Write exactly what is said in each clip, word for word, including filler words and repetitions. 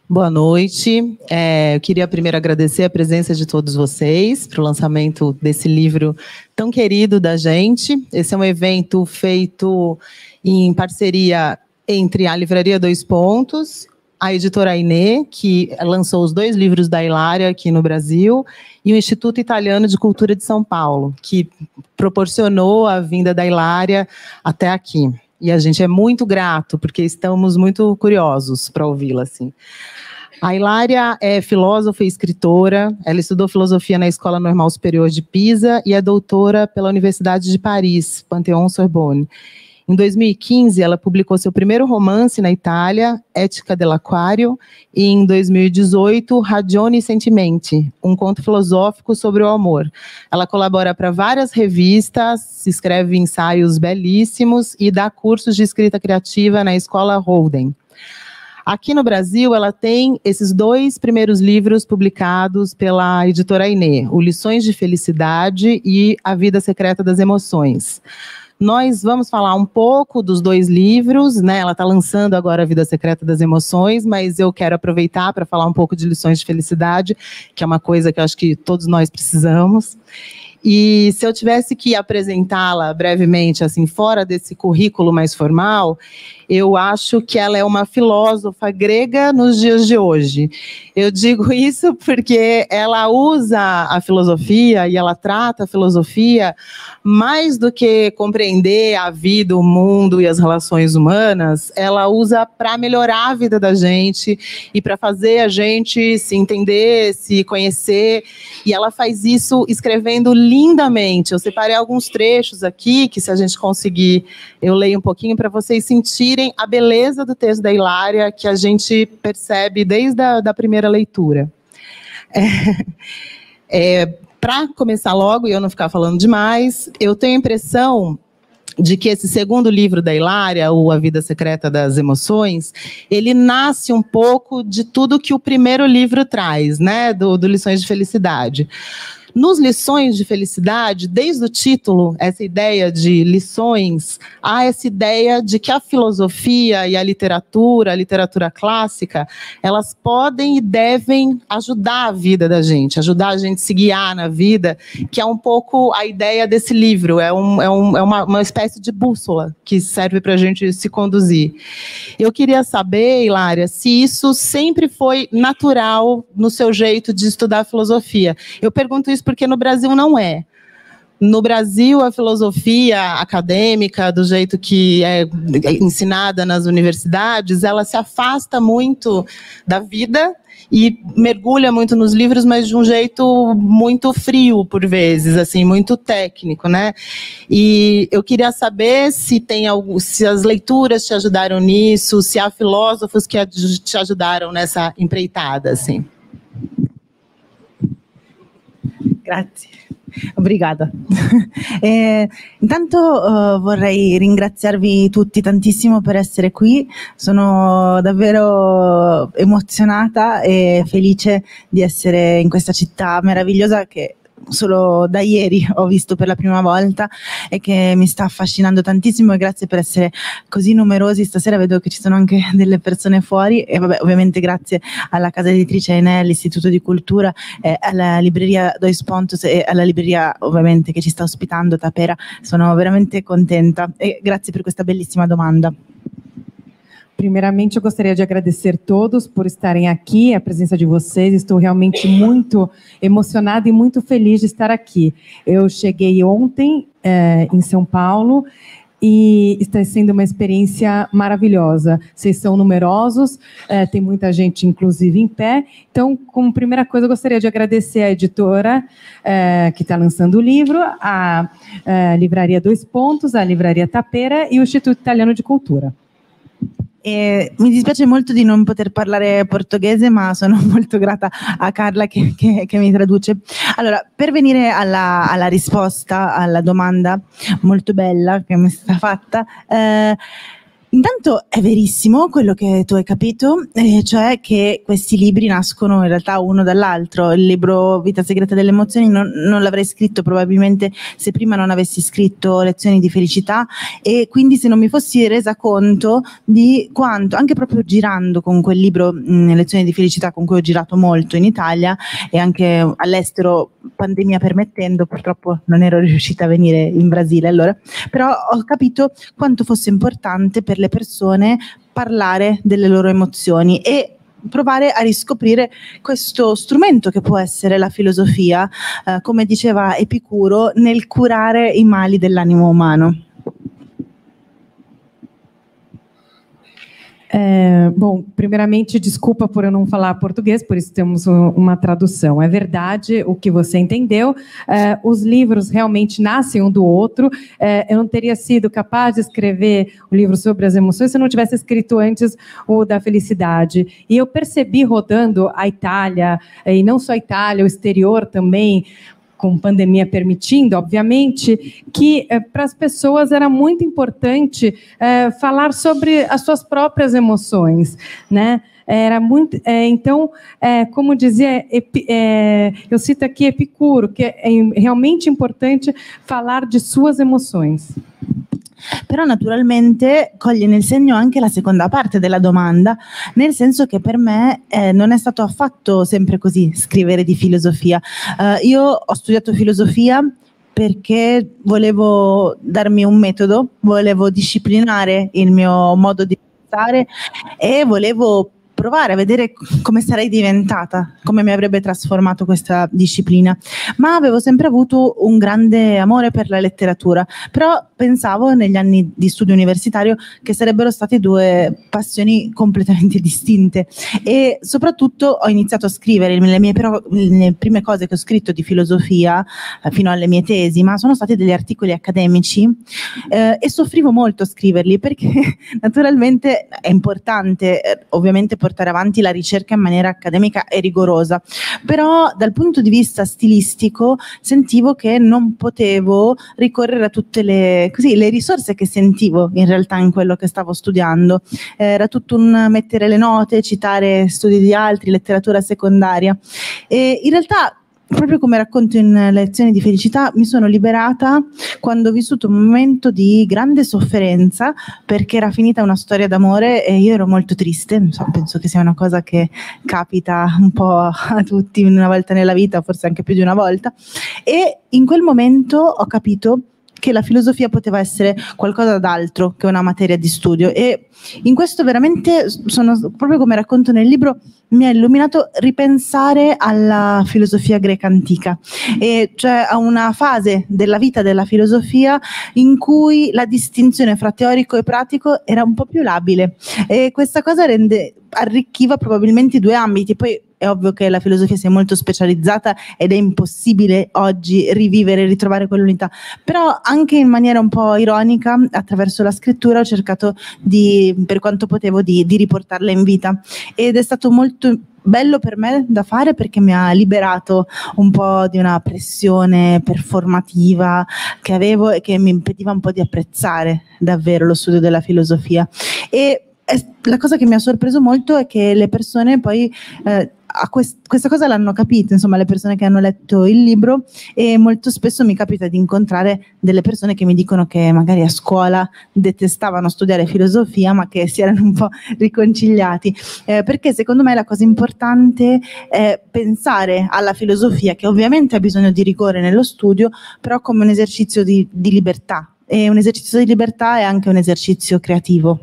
Boa noite. É, eu queria primeiro agradecer a presença de todos vocês para o lançamento desse livro tão querido da gente. Esse é um evento feito em parceria entre a Livraria Dois Pontos, a editora Ainê, que lançou os dois livros da Hilária aqui no Brasil, e o Instituto Italiano de Cultura de São Paulo, que proporcionou a vinda da Hilária até aqui. E a gente é muito grato, porque estamos muito curiosos para ouvi-la, assim. A Hilária é filósofa e escritora, ela estudou filosofia na Escola Normal Superior de Pisa e é doutora pela Universidade de Paris, Panthéon-Sorbonne. Em dois mil e quinze, ela publicou seu primeiro romance na Itália, Ética dell'Acquario, e em dois mil e dezoito, Ragioni e Sentimenti, um conto filosófico sobre o amor. Ela colabora para várias revistas, escreve ensaios belíssimos e dá cursos de escrita criativa na Escola Holden. Aqui no Brasil, ela tem esses dois primeiros livros publicados pela editora Ainê, o Lições de Felicidade e A Vida Secreta das Emoções. Nós vamos falar um pouco dos dois livros, né? Ela está lançando agora A Vida Secreta das Emoções, mas eu quero aproveitar para falar um pouco de Lições de Felicidade, que é uma coisa que eu acho que todos nós precisamos. E se eu tivesse que apresentá-la brevemente, assim, fora desse currículo mais formal, eu acho que ela é uma filósofa grega nos dias de hoje. Eu digo isso porque ela usa a filosofia e ela trata a filosofia mais do que compreender a vida, o mundo e as relações humanas, ela usa para melhorar a vida da gente e para fazer a gente se entender, se conhecer, e ela faz isso escrevendo lindamente. Eu separei alguns trechos aqui, que se a gente conseguir, eu leio um pouquinho para vocês sentirem a beleza do texto da Hilária, que a gente percebe desde a da primeira leitura. É, é, para começar logo, e eu não ficar falando demais, eu tenho a impressão de que esse segundo livro da Hilária, o A Vida Secreta das Emoções, ele nasce um pouco de tudo que o primeiro livro traz, né, do, do Lições de Felicidade. Nos Lições de Felicidade, desde o título, essa ideia de lições, há essa ideia de que a filosofia e a literatura, a literatura clássica, elas podem e devem ajudar a vida da gente, ajudar a gente a se guiar na vida, que é um pouco a ideia desse livro, é, um, é, um, é uma, uma espécie de bússola que serve para a gente se conduzir. Eu queria saber, Hilária, se isso sempre foi natural no seu jeito de estudar filosofia. Eu pergunto isso porque no Brasil não é. No Brasil, a filosofia acadêmica, do jeito que é ensinada nas universidades, ela se afasta muito da vida e mergulha muito nos livros, mas de um jeito muito frio, por vezes, assim, muito técnico, né? E eu queria saber se tem algo, se as leituras te ajudaram nisso, se há filósofos que te ajudaram nessa empreitada, assim. Grazie, obrigada. Eh, intanto uh, vorrei ringraziarvi tutti tantissimo per essere qui, sono davvero emozionata e felice di essere in questa città meravigliosa che solo da ieri ho visto per la prima volta e che mi sta affascinando tantissimo, e grazie per essere così numerosi. Stasera vedo che ci sono anche delle persone fuori e vabbè, ovviamente grazie alla casa editrice Ainè, all'Istituto di Cultura, eh, alla libreria Dois Pontos e alla libreria ovviamente che ci sta ospitando, Tapera. Sono veramente contenta e grazie per questa bellissima domanda. Primeiramente, eu gostaria de agradecer todos por estarem aqui, a presença de vocês. Estou realmente muito emocionada e muito feliz de estar aqui. Eu cheguei ontem é, em São Paulo e está sendo uma experiência maravilhosa. Vocês são numerosos, é, tem muita gente, inclusive, em pé. Então, como primeira coisa, eu gostaria de agradecer à editora é, que está lançando o livro, a, a Livraria Dois Pontos, a Livraria Tapera e o Instituto Italiano de Cultura. E mi dispiace molto di non poter parlare portoghese, ma sono molto grata a Carla che, che, che mi traduce. Allora, per venire alla, alla risposta alla domanda molto bella che mi è stata fatta, eh, Intanto è verissimo quello che tu hai capito, eh, cioè che questi libri nascono in realtà uno dall'altro. Il libro Vita segreta delle emozioni non, non l'avrei scritto probabilmente se prima non avessi scritto Lezioni di felicità, e quindi se non mi fossi resa conto di quanto, anche proprio girando con quel libro mh, Lezioni di felicità, con cui ho girato molto in Italia e anche all'estero, pandemia permettendo, purtroppo non ero riuscita a venire in Brasile allora, però ho capito quanto fosse importante per le persone parlare delle loro emozioni e provare a riscoprire questo strumento che può essere la filosofia, eh, come diceva Epicuro, nel curare i mali dell'animo umano. É, bom, primeiramente, desculpa por eu não falar português, por isso temos uma tradução. É verdade o que você entendeu, é, os livros realmente nascem um do outro. É, eu não teria sido capaz de escrever o livro sobre as emoções se eu não tivesse escrito antes o da felicidade. E eu percebi, rodando a Itália, e não só a Itália, o exterior também, com pandemia permitindo, obviamente, que eh, para as pessoas era muito importante eh, falar sobre as suas próprias emoções, né? Era muito, é, então, é, como dizia, é, eu cito aqui Epicuro, que é realmente importante falar de suas emoções. Però naturalmente coglie nel segno anche la seconda parte della domanda, nel senso che per me eh, non è stato affatto sempre così scrivere di filosofia. Uh, io ho studiato filosofia perché volevo darmi un metodo, volevo disciplinare il mio modo di pensare e volevo provare a vedere come sarei diventata, come mi avrebbe trasformato questa disciplina, ma avevo sempre avuto un grande amore per la letteratura, però pensavo negli anni di studio universitario che sarebbero state due passioni completamente distinte e soprattutto ho iniziato a scrivere le mie però, le prime cose che ho scritto di filosofia eh, fino alle mie tesi, ma sono stati degli articoli accademici eh, e soffrivo molto a scriverli perché naturalmente è importante eh, ovviamente portare avanti la ricerca in maniera accademica e rigorosa, però dal punto di vista stilistico sentivo che non potevo ricorrere a tutte le, così, le risorse che sentivo in realtà in quello che stavo studiando. Era tutto un mettere le note, citare studi di altri, letteratura secondaria e in realtà, proprio come racconto in Lezioni di felicità, mi sono liberata quando ho vissuto un momento di grande sofferenza perché era finita una storia d'amore e io ero molto triste. Non so, penso che sia una cosa che capita un po' a tutti una volta nella vita, forse anche più di una volta, e in quel momento ho capito che la filosofia poteva essere qualcosa d'altro che una materia di studio e in questo veramente sono, proprio come racconto nel libro, mi ha illuminato ripensare alla filosofia greca antica, e cioè a una fase della vita della filosofia in cui la distinzione fra teorico e pratico era un po' più labile e questa cosa rende, arricchiva probabilmente i due ambiti. Poi è ovvio che la filosofia sia molto specializzata ed è impossibile oggi rivivere e ritrovare quell'unità, però anche in maniera un po' ironica attraverso la scrittura ho cercato di, per quanto potevo, di, di riportarla in vita ed è stato molto bello per me da fare perché mi ha liberato un po' di una pressione performativa che avevo e che mi impediva un po' di apprezzare davvero lo studio della filosofia. E la cosa che mi ha sorpreso molto è che le persone poi eh, a quest- questa cosa l'hanno capito, insomma, le persone che hanno letto il libro, e molto spesso mi capita di incontrare delle persone che mi dicono che magari a scuola detestavano studiare filosofia ma che si erano un po' riconciliati, eh, perché secondo me la cosa importante è pensare alla filosofia, che ovviamente ha bisogno di rigore nello studio, però come un esercizio di, di libertà, e un esercizio di libertà è anche un esercizio creativo.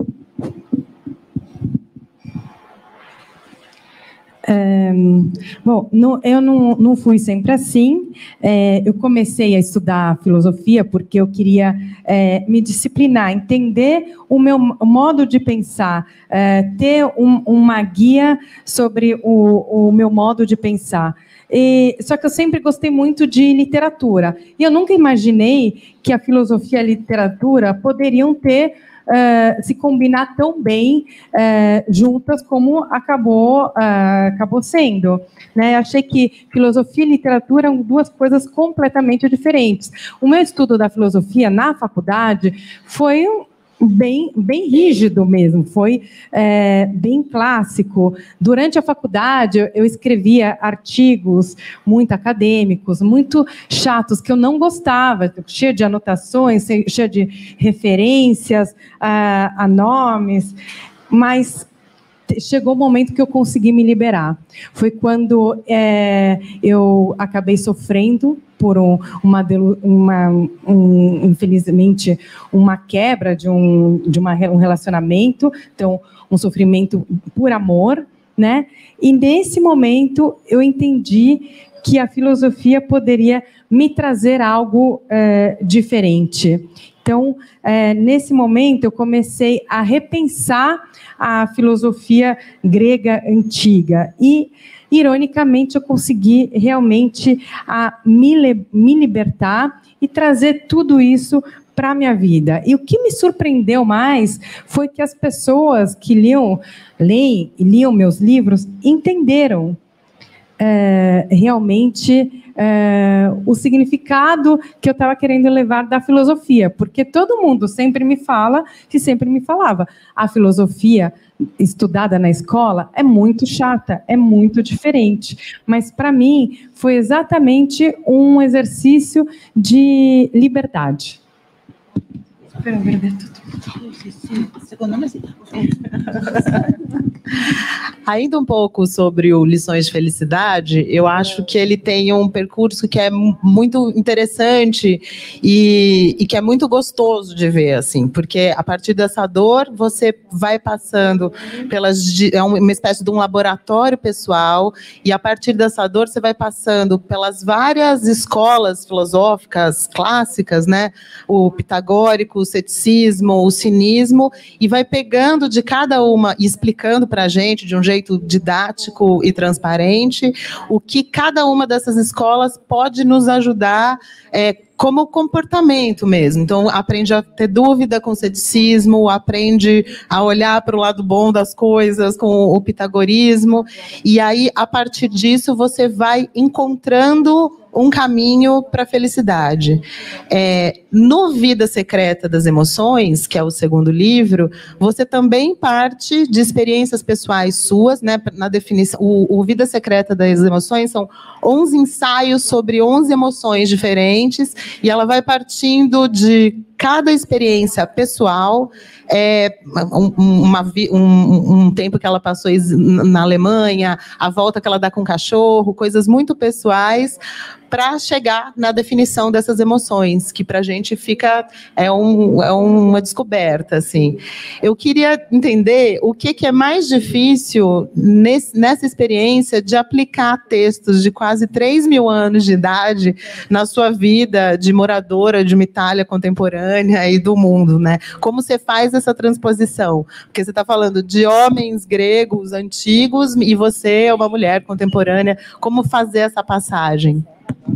É, bom, não, eu não, não fui sempre assim. É, eu comecei a estudar filosofia porque eu queria é, me disciplinar, entender o meu modo de pensar, é, ter um, uma guia sobre o, o meu modo de pensar. E, só que eu sempre gostei muito de literatura. E eu nunca imaginei que a filosofia e a literatura poderiam ter Uh, se combinar tão bem uh, juntas como acabou, uh, acabou sendo, né? Achei que filosofia e literatura eram duas coisas completamente diferentes. O meu estudo da filosofia na faculdade foi bem, bem rígido mesmo, foi é, bem clássico. Durante a faculdade, eu, eu escrevia artigos muito acadêmicos, muito chatos, que eu não gostava, cheio de anotações, cheio de referências a, a nomes, mas chegou o momento que eu consegui me liberar. Foi quando é, eu acabei sofrendo por um, uma, uma um, infelizmente, uma quebra de, um, de uma, um relacionamento, então, um sofrimento por amor, né? E nesse momento eu entendi que a filosofia poderia me trazer algo é, diferente. Então, é, nesse momento, eu comecei a repensar a filosofia grega antiga e, ironicamente, eu consegui realmente a me, me libertar e trazer tudo isso para a minha vida. E o que me surpreendeu mais foi que as pessoas que liam, leem e liam meus livros entenderam é, realmente é, o significado que eu estava querendo levar da filosofia, porque todo mundo sempre me fala, que sempre me falava, a filosofia estudada na escola é muito chata, é muito diferente, mas para mim foi exatamente um exercício de liberdade. Spero aver detto tutto. Sì, sì, secondo me sì. Ainda um pouco sobre o Lições de Felicidade, eu acho que ele tem um percurso que é muito interessante e, e que é muito gostoso de ver, assim, porque a partir dessa dor você vai passando pelas, é uma espécie de um laboratório pessoal, e a partir dessa dor você vai passando pelas várias escolas filosóficas clássicas, né, o pitagórico, o ceticismo, o cinismo, e vai pegando de cada uma e explicando para a gente de um jeito didático e transparente o que cada uma dessas escolas pode nos ajudar é, como comportamento mesmo. Então, aprende a ter dúvida com o ceticismo, aprende a olhar para o lado bom das coisas com o pitagorismo, e aí, a partir disso, você vai encontrando um caminho para a felicidade. É, no Vida Secreta das Emoções, que é o segundo livro, você também parte de experiências pessoais suas, né? Na definição, o, o Vida Secreta das Emoções são onze ensaios sobre onze emoções diferentes, e ela vai partindo de cada experiência pessoal, é, um, uma, um, um tempo que ela passou na Alemanha, a volta que ela dá com o cachorro, coisas muito pessoais, para chegar na definição dessas emoções, que para a gente fica, é, um, é uma descoberta, assim. Eu queria entender o que, que é mais difícil nesse, nessa experiência de aplicar textos de quase três mil anos de idade na sua vida de moradora de uma Itália contemporânea e do mundo, né? Como você faz essa transposição? Porque você está falando de homens gregos antigos e você é uma mulher contemporânea. Como fazer essa passagem?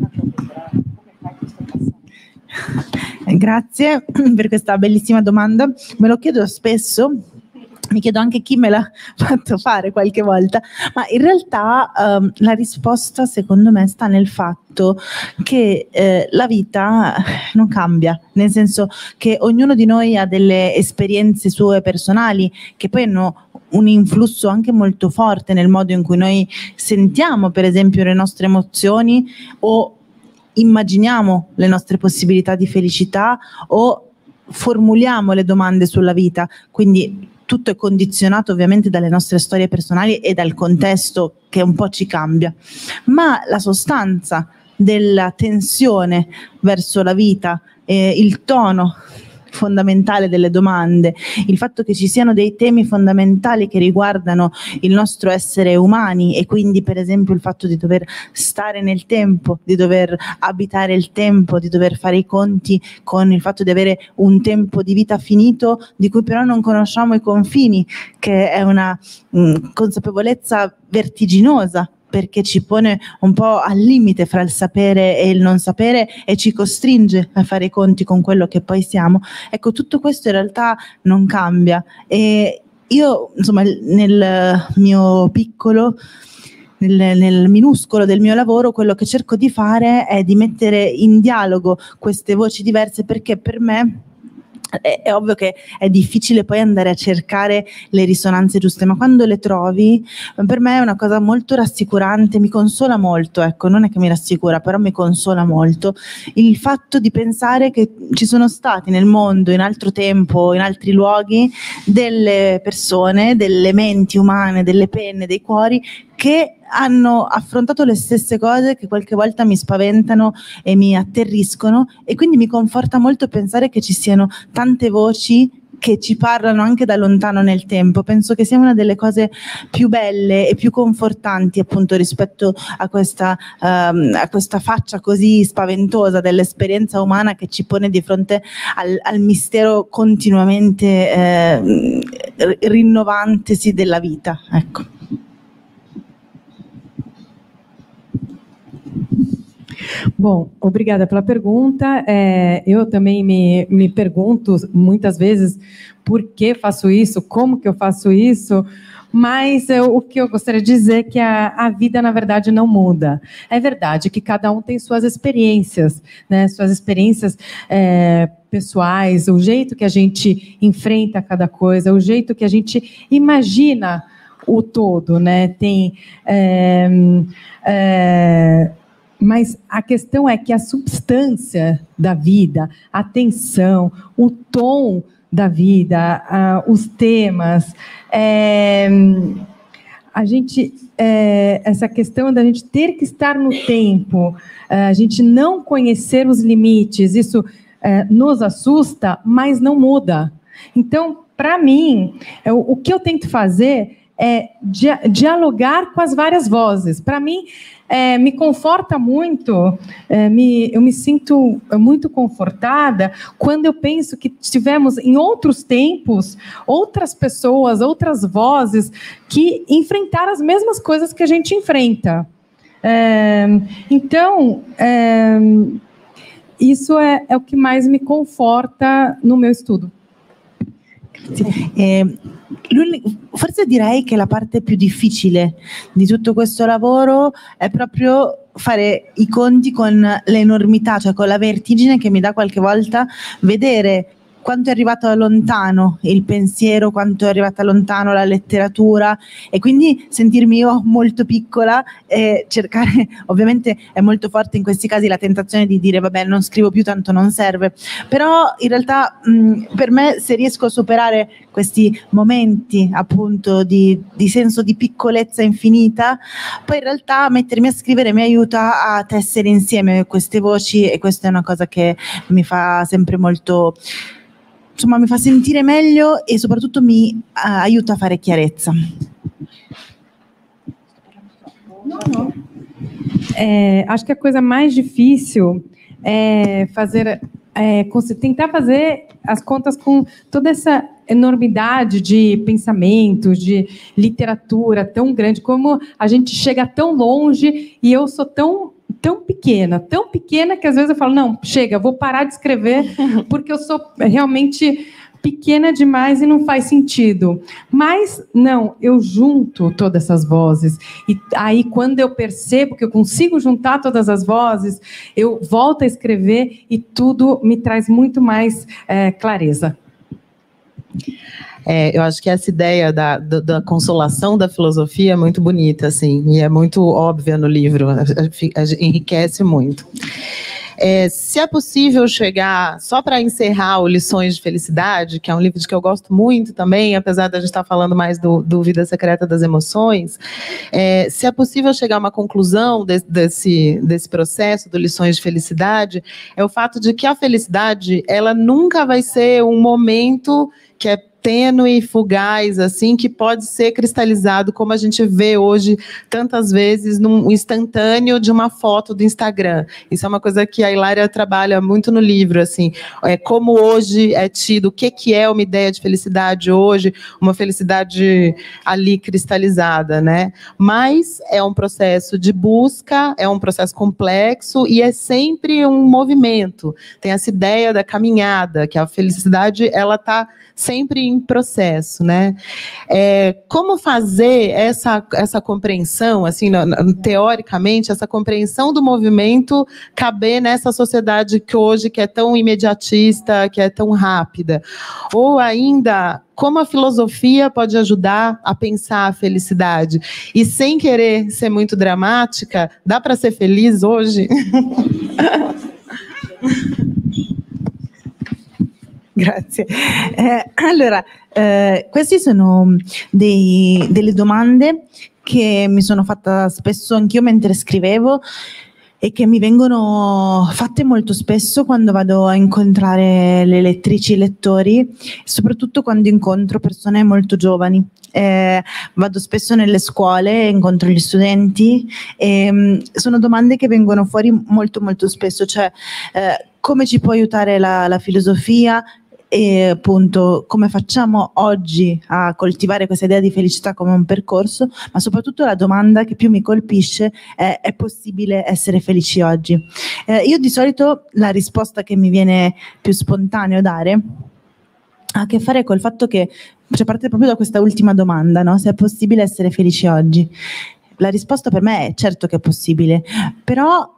Grazie per questa bellissima domanda, me lo chiedo spesso, mi chiedo anche chi me l'ha fatto fare qualche volta, ma in realtà um, la risposta secondo me sta nel fatto che eh, la vita non cambia, nel senso che ognuno di noi ha delle esperienze sue personali che poi hanno un influsso anche molto forte nel modo in cui noi sentiamo per esempio le nostre emozioni o immaginiamo le nostre possibilità di felicità o formuliamo le domande sulla vita, quindi tutto è condizionato ovviamente dalle nostre storie personali e dal contesto che un po' ci cambia, ma la sostanza della tensione verso la vita, eh, il tono fondamentale delle domande, il fatto che ci siano dei temi fondamentali che riguardano il nostro essere umani e quindi per esempio il fatto di dover stare nel tempo, di dover abitare il tempo, di dover fare i conti con il fatto di avere un tempo di vita finito di cui però non conosciamo i confini, che è una mh, consapevolezza vertiginosa, perché ci pone un po' al limite fra il sapere e il non sapere e ci costringe a fare i conti con quello che poi siamo. Ecco, tutto questo in realtà non cambia e io, insomma, nel mio piccolo, nel, nel minuscolo del mio lavoro, quello che cerco di fare è di mettere in dialogo queste voci diverse, perché per me È, è ovvio che è difficile poi andare a cercare le risonanze giuste, ma quando le trovi, per me è una cosa molto rassicurante, mi consola molto, ecco, non è che mi rassicura, però mi consola molto il fatto di pensare che ci sono stati nel mondo, in altro tempo, in altri luoghi, delle persone, delle menti umane, delle penne, dei cuori che hanno affrontato le stesse cose, che qualche volta mi spaventano e mi atterriscono, e quindi mi conforta molto pensare che ci siano tante voci che ci parlano anche da lontano nel tempo. Penso che sia una delle cose più belle e più confortanti, appunto, rispetto a questa, um, a questa faccia così spaventosa dell'esperienza umana che ci pone di fronte al, al mistero continuamente eh, rinnovantesi della vita, ecco. Bom, obrigada pela pergunta. É, eu também me, me pergunto muitas vezes por que faço isso, como que eu faço isso, mas eu, o que eu gostaria de dizer é que a, a vida, na verdade, não muda. É verdade que cada um tem suas experiências, né, suas experiências é, pessoais, o jeito que a gente enfrenta cada coisa, o jeito que a gente imagina o todo, né? Tem... É, é, Mas a questão é que a substância da vida, a tensão, o tom da vida, uh, os temas, é, a gente, é, essa questão da gente ter que estar no tempo, a gente não conhecer os limites, isso é, nos assusta, mas não muda. Então, para mim, o, o que eu tento fazer é dia, dialogar com as várias vozes. Para mim, É, me conforta muito, é, me, eu me sinto muito confortada quando eu penso que tivemos em outros tempos, outras pessoas, outras vozes que enfrentaram as mesmas coisas que a gente enfrenta. É, então, é, isso é, é o que mais me conforta no meu estudo. Eh, forse direi che la parte più difficile di tutto questo lavoro è proprio fare i conti con l'enormità, cioè con la vertigine che mi dà qualche volta vedere quanto è arrivato lontano il pensiero, quanto è arrivata lontano la letteratura, e quindi sentirmi io molto piccola e cercare, ovviamente è molto forte in questi casi la tentazione di dire vabbè, non scrivo più, tanto non serve, però in realtà mh, per me, se riesco a superare questi momenti appunto di, di senso di piccolezza infinita, poi in realtà mettermi a scrivere mi aiuta a tessere insieme queste voci, e questa è una cosa che mi fa sempre molto... Insomma, mi fa sentire meglio e soprattutto mi uh, aiuta a fare chiarezza. Não, não. É, acho que a coisa mais difícil é fazer, é, tentar fazer as contas com toda essa enormidade de pensamentos, de literatura tão grande, como a gente chega tão longe e eu sou tão tão pequena, tão pequena que às vezes eu falo, não, chega, vou parar de escrever porque eu sou realmente pequena demais e não faz sentido. Mas, não, eu junto todas essas vozes. E aí, quando eu percebo que eu consigo juntar todas as vozes, eu volto a escrever e tudo me traz muito mais é, clareza. É, eu acho que essa ideia da, da, da consolação da filosofia é muito bonita, assim, e é muito óbvia no livro, a, a, a, enriquece muito. É, se é possível chegar, só para encerrar o Lições de Felicidade, que é um livro de que eu gosto muito também, apesar de a gente estar falando mais do, do Vida Secreta das Emoções, é, se é possível chegar a uma conclusão de, desse, desse processo do Lições de Felicidade, é o fato de que a felicidade, ela nunca vai ser um momento que é tênue, fugaz, assim, que pode ser cristalizado, como a gente vê hoje tantas vezes, num instantâneo de uma foto do Instagram. Isso é uma coisa que a Hilária trabalha muito no livro, assim, é, como hoje é tido, o que, que é uma ideia de felicidade hoje, uma felicidade ali cristalizada, né? Mas é um processo de busca, é um processo complexo e é sempre um movimento. Tem essa ideia da caminhada, que a felicidade, ela está sempre em em processo, né? É, como fazer essa, essa compreensão, assim, no, no, teoricamente, essa compreensão do movimento caber nessa sociedade que hoje que é tão imediatista, que é tão rápida? Ou ainda, como a filosofia pode ajudar a pensar a felicidade? E sem querer ser muito dramática, dá para ser feliz hoje? Grazie. Eh, allora, eh, queste sono dei, delle domande che mi sono fatta spesso anch'io mentre scrivevo e che mi vengono fatte molto spesso quando vado a incontrare le lettrici e i lettori, soprattutto quando incontro persone molto giovani. Eh, vado spesso nelle scuole, incontro gli studenti e mh, sono domande che vengono fuori molto molto spesso, cioè eh, come ci può aiutare la, la filosofia? E appunto come facciamo oggi a coltivare questa idea di felicità come un percorso, ma soprattutto la domanda che più mi colpisce è: è possibile essere felici oggi? Eh, io di solito la risposta che mi viene più spontaneo dare ha a che fare col fatto che, cioè parte proprio da questa ultima domanda, no? Se è possibile essere felici oggi. La risposta per me è certo che è possibile, però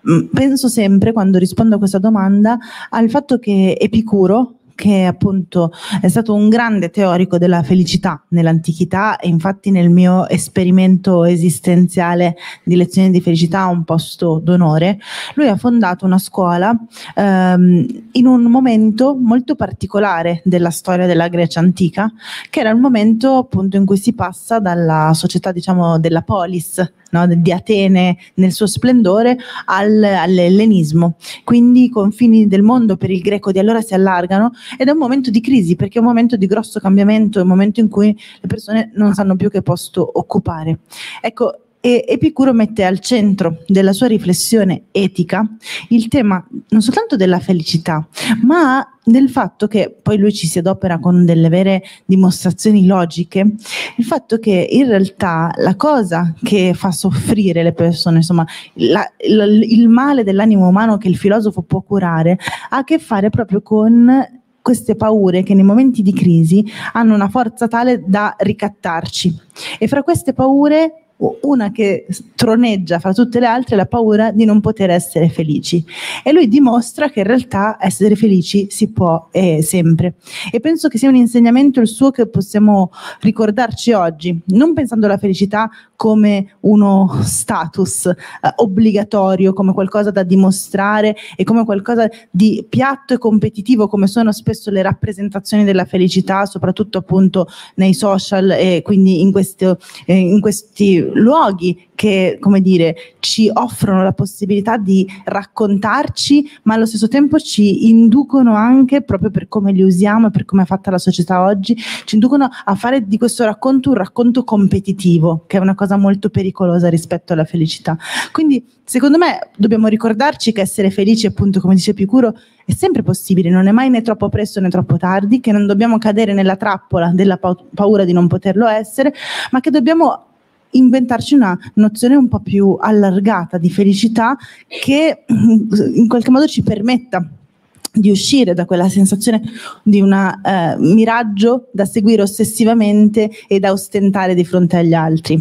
penso sempre, quando rispondo a questa domanda, al fatto che Epicuro, che appunto è stato un grande teorico della felicità nell'antichità e infatti nel mio esperimento esistenziale di lezioni di felicità ha un posto d'onore, lui ha fondato una scuola ehm, in un momento molto particolare della storia della Grecia antica, che era il momento appunto in cui si passa dalla società, diciamo, della polis, no, di Atene nel suo splendore al, all'ellenismo. Quindi i confini del mondo per il greco di allora si allargano ed è un momento di crisi, perché è un momento di grosso cambiamento, è un momento in cui le persone non sanno più che posto occupare. Ecco, e Epicuro mette al centro della sua riflessione etica il tema non soltanto della felicità, ma del fatto che, poi lui ci si adopera con delle vere dimostrazioni logiche, il fatto che in realtà la cosa che fa soffrire le persone, insomma la, la, il male dell'animo umano che il filosofo può curare, ha a che fare proprio con queste paure che nei momenti di crisi hanno una forza tale da ricattarci. E fra queste paure una che troneggia fra tutte le altre è la paura di non poter essere felici, e lui dimostra che in realtà essere felici si può eh, sempre, e penso che sia un insegnamento il suo che possiamo ricordarci oggi, non pensando alla felicità come uno status eh, obbligatorio, come qualcosa da dimostrare e come qualcosa di piatto e competitivo, come sono spesso le rappresentazioni della felicità, soprattutto appunto nei social e quindi in, questo, eh, in questi luoghi che, come dire, ci offrono la possibilità di raccontarci, ma allo stesso tempo ci inducono anche, proprio per come li usiamo e per come è fatta la società oggi, ci inducono a fare di questo racconto un racconto competitivo, che è una cosa molto pericolosa rispetto alla felicità. Quindi secondo me dobbiamo ricordarci che essere felici, appunto come dice Epicuro, è sempre possibile, non è mai né troppo presto né troppo tardi, che non dobbiamo cadere nella trappola della paura di non poterlo essere, ma che dobbiamo inventarci una nozione un po' più allargata di felicità che in qualche modo ci permetta di uscire da quella sensazione di un eh, miraggio da seguire ossessivamente e da ostentare di fronte agli altri.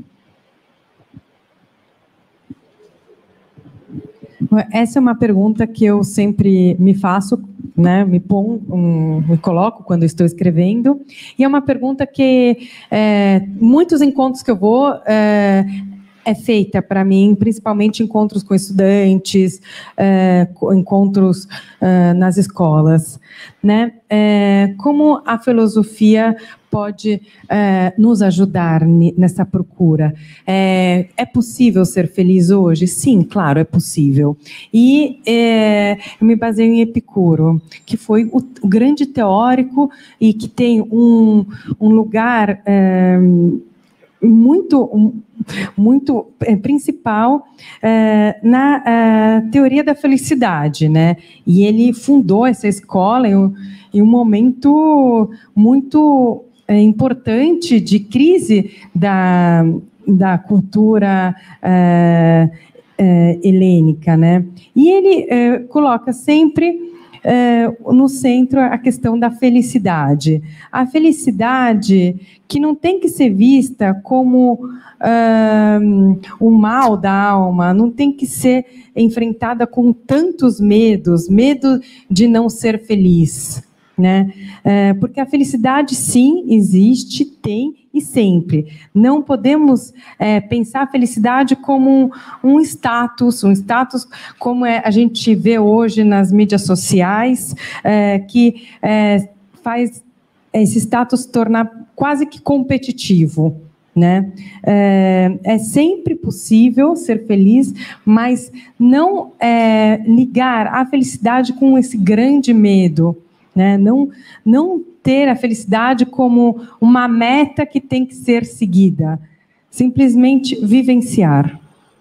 Essa é uma pergunta que eu sempre me faço, né, me, pon, um, me coloco quando estou escrevendo, e é uma pergunta que é, muitos encontros que eu vou é, é feita para mim, principalmente encontros com estudantes, é, encontros é, nas escolas, né? É, como a filosofia pode é, nos ajudar nessa procura? É, é possível ser feliz hoje? Sim, claro, é possível. E é, eu me baseio em Epicuro, que foi o, o grande teórico e que tem um, um lugar é, muito, um, muito é, principal é, na é, teoria da felicidade, né? E ele fundou essa escola em um, em um momento muito é, importante de crise da, da cultura é, é, helênica, né? E ele é, coloca sempre é, no centro a questão da felicidade. A felicidade que não tem que ser vista como um, o mal da alma, não tem que ser enfrentada com tantos medos, medo de não ser feliz, né? É, porque a felicidade, sim, existe, tem e sempre. Não podemos é, pensar a felicidade como um, um status, um status como é, a gente vê hoje nas mídias sociais, é, que é, faz esse status tornar quase que competitivo, né? É, é sempre possível ser feliz, mas não é, ligar a felicidade com esse grande medo, né? Não, não ter a felicidade como uma meta que tem que ser seguida, simplesmente vivenciar.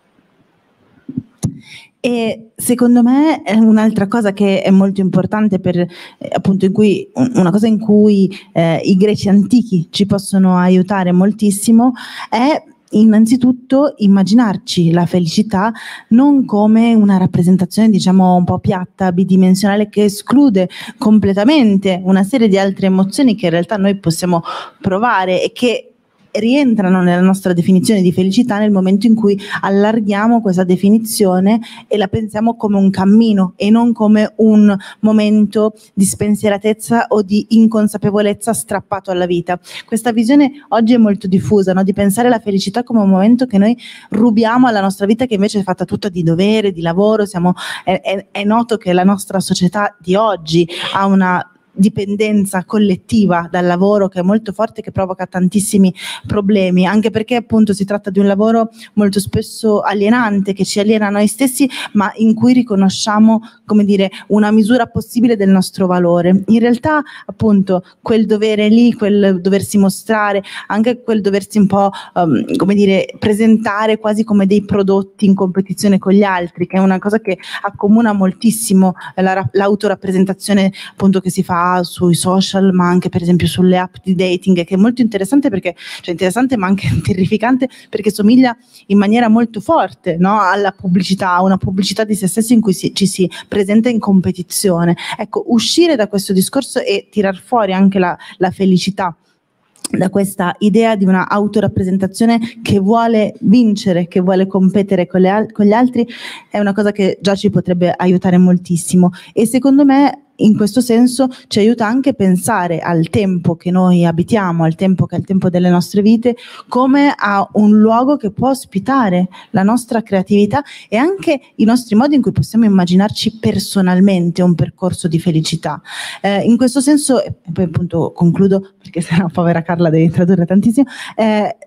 E secondo me è un'altra cosa che è molto importante per eh, appunto in cui una cosa in cui eh, i greci antichi ci possono aiutare moltissimo è innanzitutto immaginarci la felicità non come una rappresentazione, diciamo, un po' piatta, bidimensionale, che esclude completamente una serie di altre emozioni che in realtà noi possiamo provare e che rientrano nella nostra definizione di felicità nel momento in cui allarghiamo questa definizione e la pensiamo come un cammino e non come un momento di spensieratezza o di inconsapevolezza strappato alla vita. Questa visione oggi è molto diffusa, no? Di pensare la felicità come un momento che noi rubiamo alla nostra vita, che invece è fatta tutta di dovere, di lavoro. Siamo, è, è, è noto che la nostra società di oggi ha una dipendenza collettiva dal lavoro che è molto forte, che provoca tantissimi problemi, anche perché appunto si tratta di un lavoro molto spesso alienante, che ci aliena a noi stessi, ma in cui riconosciamo, come dire, una misura possibile del nostro valore. In realtà appunto quel dovere lì, quel doversi mostrare, anche quel doversi un po' um, come dire, presentare quasi come dei prodotti in competizione con gli altri, che è una cosa che accomuna moltissimo la, l'autorappresentazione appunto che si fa sui social, ma anche per esempio sulle app di dating, che è molto interessante perché, cioè interessante ma anche terrificante, perché somiglia in maniera molto forte, no, alla pubblicità, a una pubblicità di se stessi in cui si, ci si presenta in competizione. Ecco, uscire da questo discorso e tirar fuori anche la, la felicità da questa idea di una autorappresentazione che vuole vincere, che vuole competere con, le al- con gli altri, è una cosa che già ci potrebbe aiutare moltissimo. E secondo me in questo senso ci aiuta anche pensare al tempo che noi abitiamo, al tempo che è il tempo delle nostre vite, come a un luogo che può ospitare la nostra creatività e anche i nostri modi in cui possiamo immaginarci personalmente un percorso di felicità. Eh, in questo senso, e poi appunto concludo perché sennò povera Carla deve tradurre tantissimo, eh,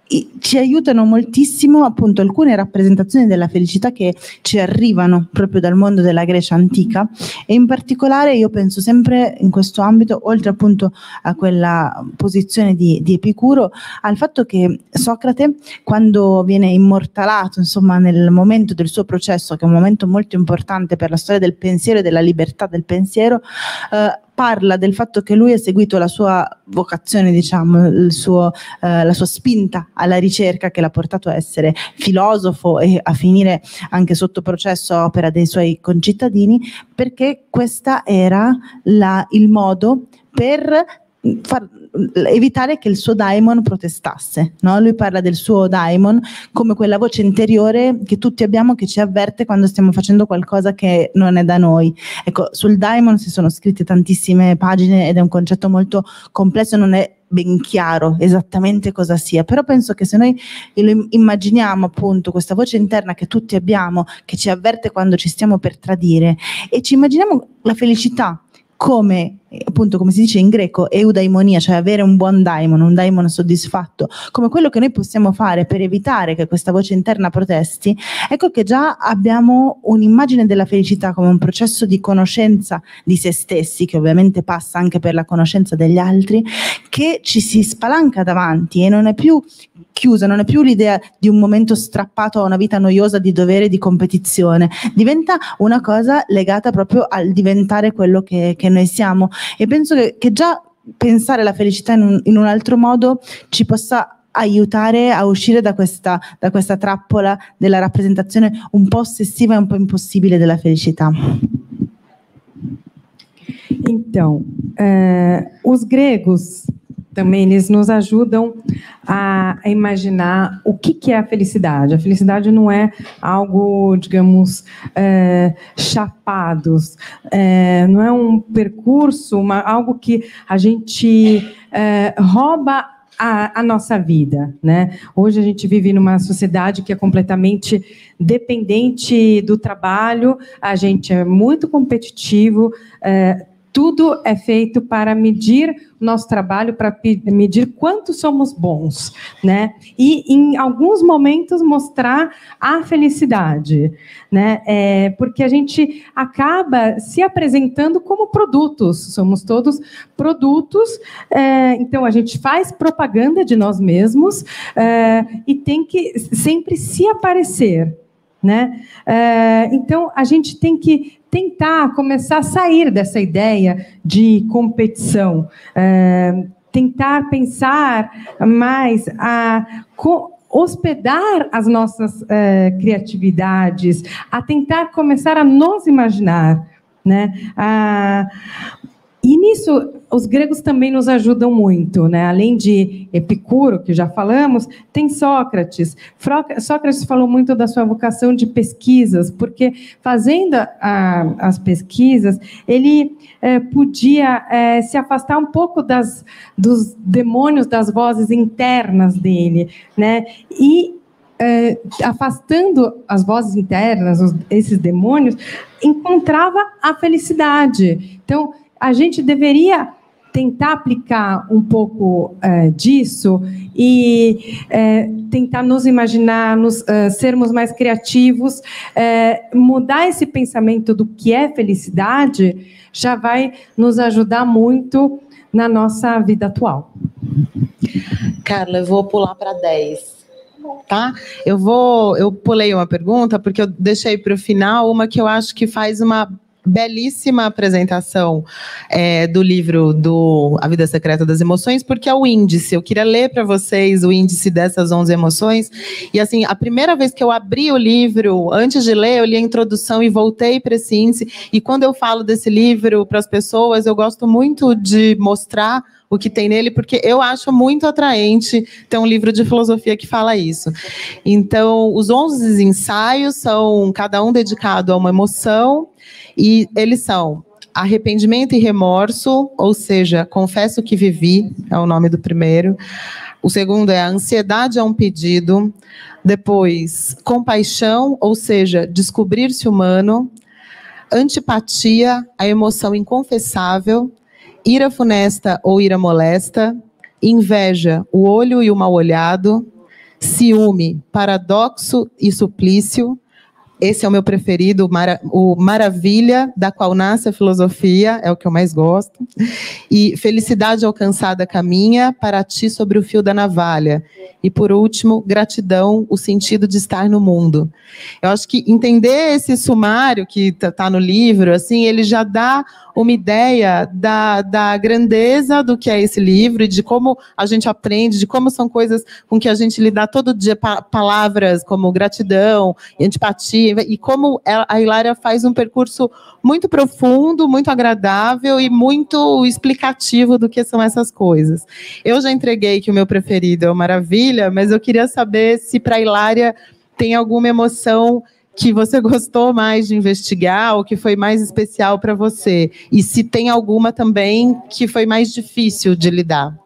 ci aiutano moltissimo appunto alcune rappresentazioni della felicità che ci arrivano proprio dal mondo della Grecia antica, e in particolare io penso sempre in questo ambito, oltre appunto a quella posizione di, di Epicuro, al fatto che Socrate, quando viene immortalato insomma nel momento del suo processo, che è un momento molto importante per la storia del pensiero e della libertà del pensiero, eh, parla del fatto che lui ha seguito la sua vocazione, diciamo, il suo, eh, la sua spinta alla ricerca che l'ha portato a essere filosofo e a finire anche sotto processo a opera dei suoi concittadini, perché questa era la, il modo per far evitare che il suo daimon protestasse, no? Lui parla del suo daimon come quella voce interiore che tutti abbiamo, che ci avverte quando stiamo facendo qualcosa che non è da noi. Ecco, sul daimon si sono scritte tantissime pagine ed è un concetto molto complesso, non è ben chiaro esattamente cosa sia, però penso che se noi immaginiamo appunto questa voce interna che tutti abbiamo, che ci avverte quando ci stiamo per tradire, e ci immaginiamo la felicità come appunto, come si dice in greco, eudaimonia, cioè avere un buon daimon, un daimon soddisfatto, come quello che noi possiamo fare per evitare che questa voce interna protesti, ecco che già abbiamo un'immagine della felicità come un processo di conoscenza di se stessi, che ovviamente passa anche per la conoscenza degli altri, che ci si spalanca davanti e non è più chiusa, non è più l'idea di un momento strappato a una vita noiosa di dovere, di competizione, diventa una cosa legata proprio al diventare quello che, che noi siamo. E penso che, che già pensare la felicità in un, in un altro modo ci possa aiutare a uscire da questa, da questa trappola della rappresentazione un po' ossessiva e un po' impossibile della felicità. Então, é, os gregos também eles nos ajudam a, a imaginar o que, que é a felicidade. A felicidade não é algo, digamos, é, chapados, é, não é um percurso, uma, algo que a gente é, rouba a, a nossa vida, né? Hoje a gente vive numa sociedade que é completamente dependente do trabalho, a gente é muito competitivo, é, tudo é feito para medir o nosso trabalho, para medir quanto somos bons, né? E, em alguns momentos, mostrar a felicidade, né? É, porque a gente acaba se apresentando como produtos. Somos todos produtos, é, então a gente faz propaganda de nós mesmos é, e tem que sempre se aparecer, né? É, então, a gente tem que tentar começar a sair dessa ideia de competição, é, tentar pensar mais a hospedar as nossas é, criatividades, a tentar começar a nos imaginar, né? A, E nisso, os gregos também nos ajudam muito, né? Além de Epicuro, que já falamos, tem Sócrates. Sócrates falou muito da sua vocação de pesquisas, porque fazendo a, as pesquisas, ele é, podia é, se afastar um pouco das, dos demônios, das vozes internas dele, né? E É, afastando as vozes internas, os, esses demônios, encontrava a felicidade. Então, a gente deveria tentar aplicar um pouco é, disso e é, tentar nos imaginar, nos, uh, sermos mais criativos, é, mudar esse pensamento do que é felicidade, já vai nos ajudar muito na nossa vida atual. Carla, eu vou pular para dez. Tá? Eu vou, eu pulei uma pergunta porque eu deixei para o final uma que eu acho que faz uma belíssima apresentação é, do livro do A Vida Secreta das Emoções, porque é o índice. Eu queria ler para vocês o índice dessas onze emoções. E assim, a primeira vez que eu abri o livro, antes de ler, eu li a introdução e voltei para esse índice. E quando eu falo desse livro para as pessoas, eu gosto muito de mostrar o que tem nele, porque eu acho muito atraente ter um livro de filosofia que fala isso. Então, os onze ensaios são cada um dedicado a uma emoção, e eles são arrependimento e remorso, ou seja, confesso que vivi, é o nome do primeiro. O segundo é a ansiedade a um pedido. Depois, compaixão, ou seja, descobrir-se humano. Antipatia, a emoção inconfessável. Ira funesta ou ira molesta, inveja, o olho e o mal-olhado, ciúme, paradoxo e suplício. Esse é o meu preferido, o Maravilha, da qual nasce a filosofia, é o que eu mais gosto. E felicidade alcançada caminha, para ti sobre o fio da navalha. E, por último, gratidão, o sentido de estar no mundo. Eu acho que entender esse sumário que está no livro, assim, ele já dá uma ideia da, da grandeza do que é esse livro e de como a gente aprende, de como são coisas com que a gente lida todo dia, pa palavras como gratidão, antipatia, e como a Hilária faz um percurso muito profundo, muito agradável e muito explicativo do que são essas coisas. Eu já entreguei que o meu preferido é o Maravilha, mas eu queria saber se para a Hilária tem alguma emoção que você gostou mais de investigar ou que foi mais especial para você? E se tem alguma também que foi mais difícil de lidar?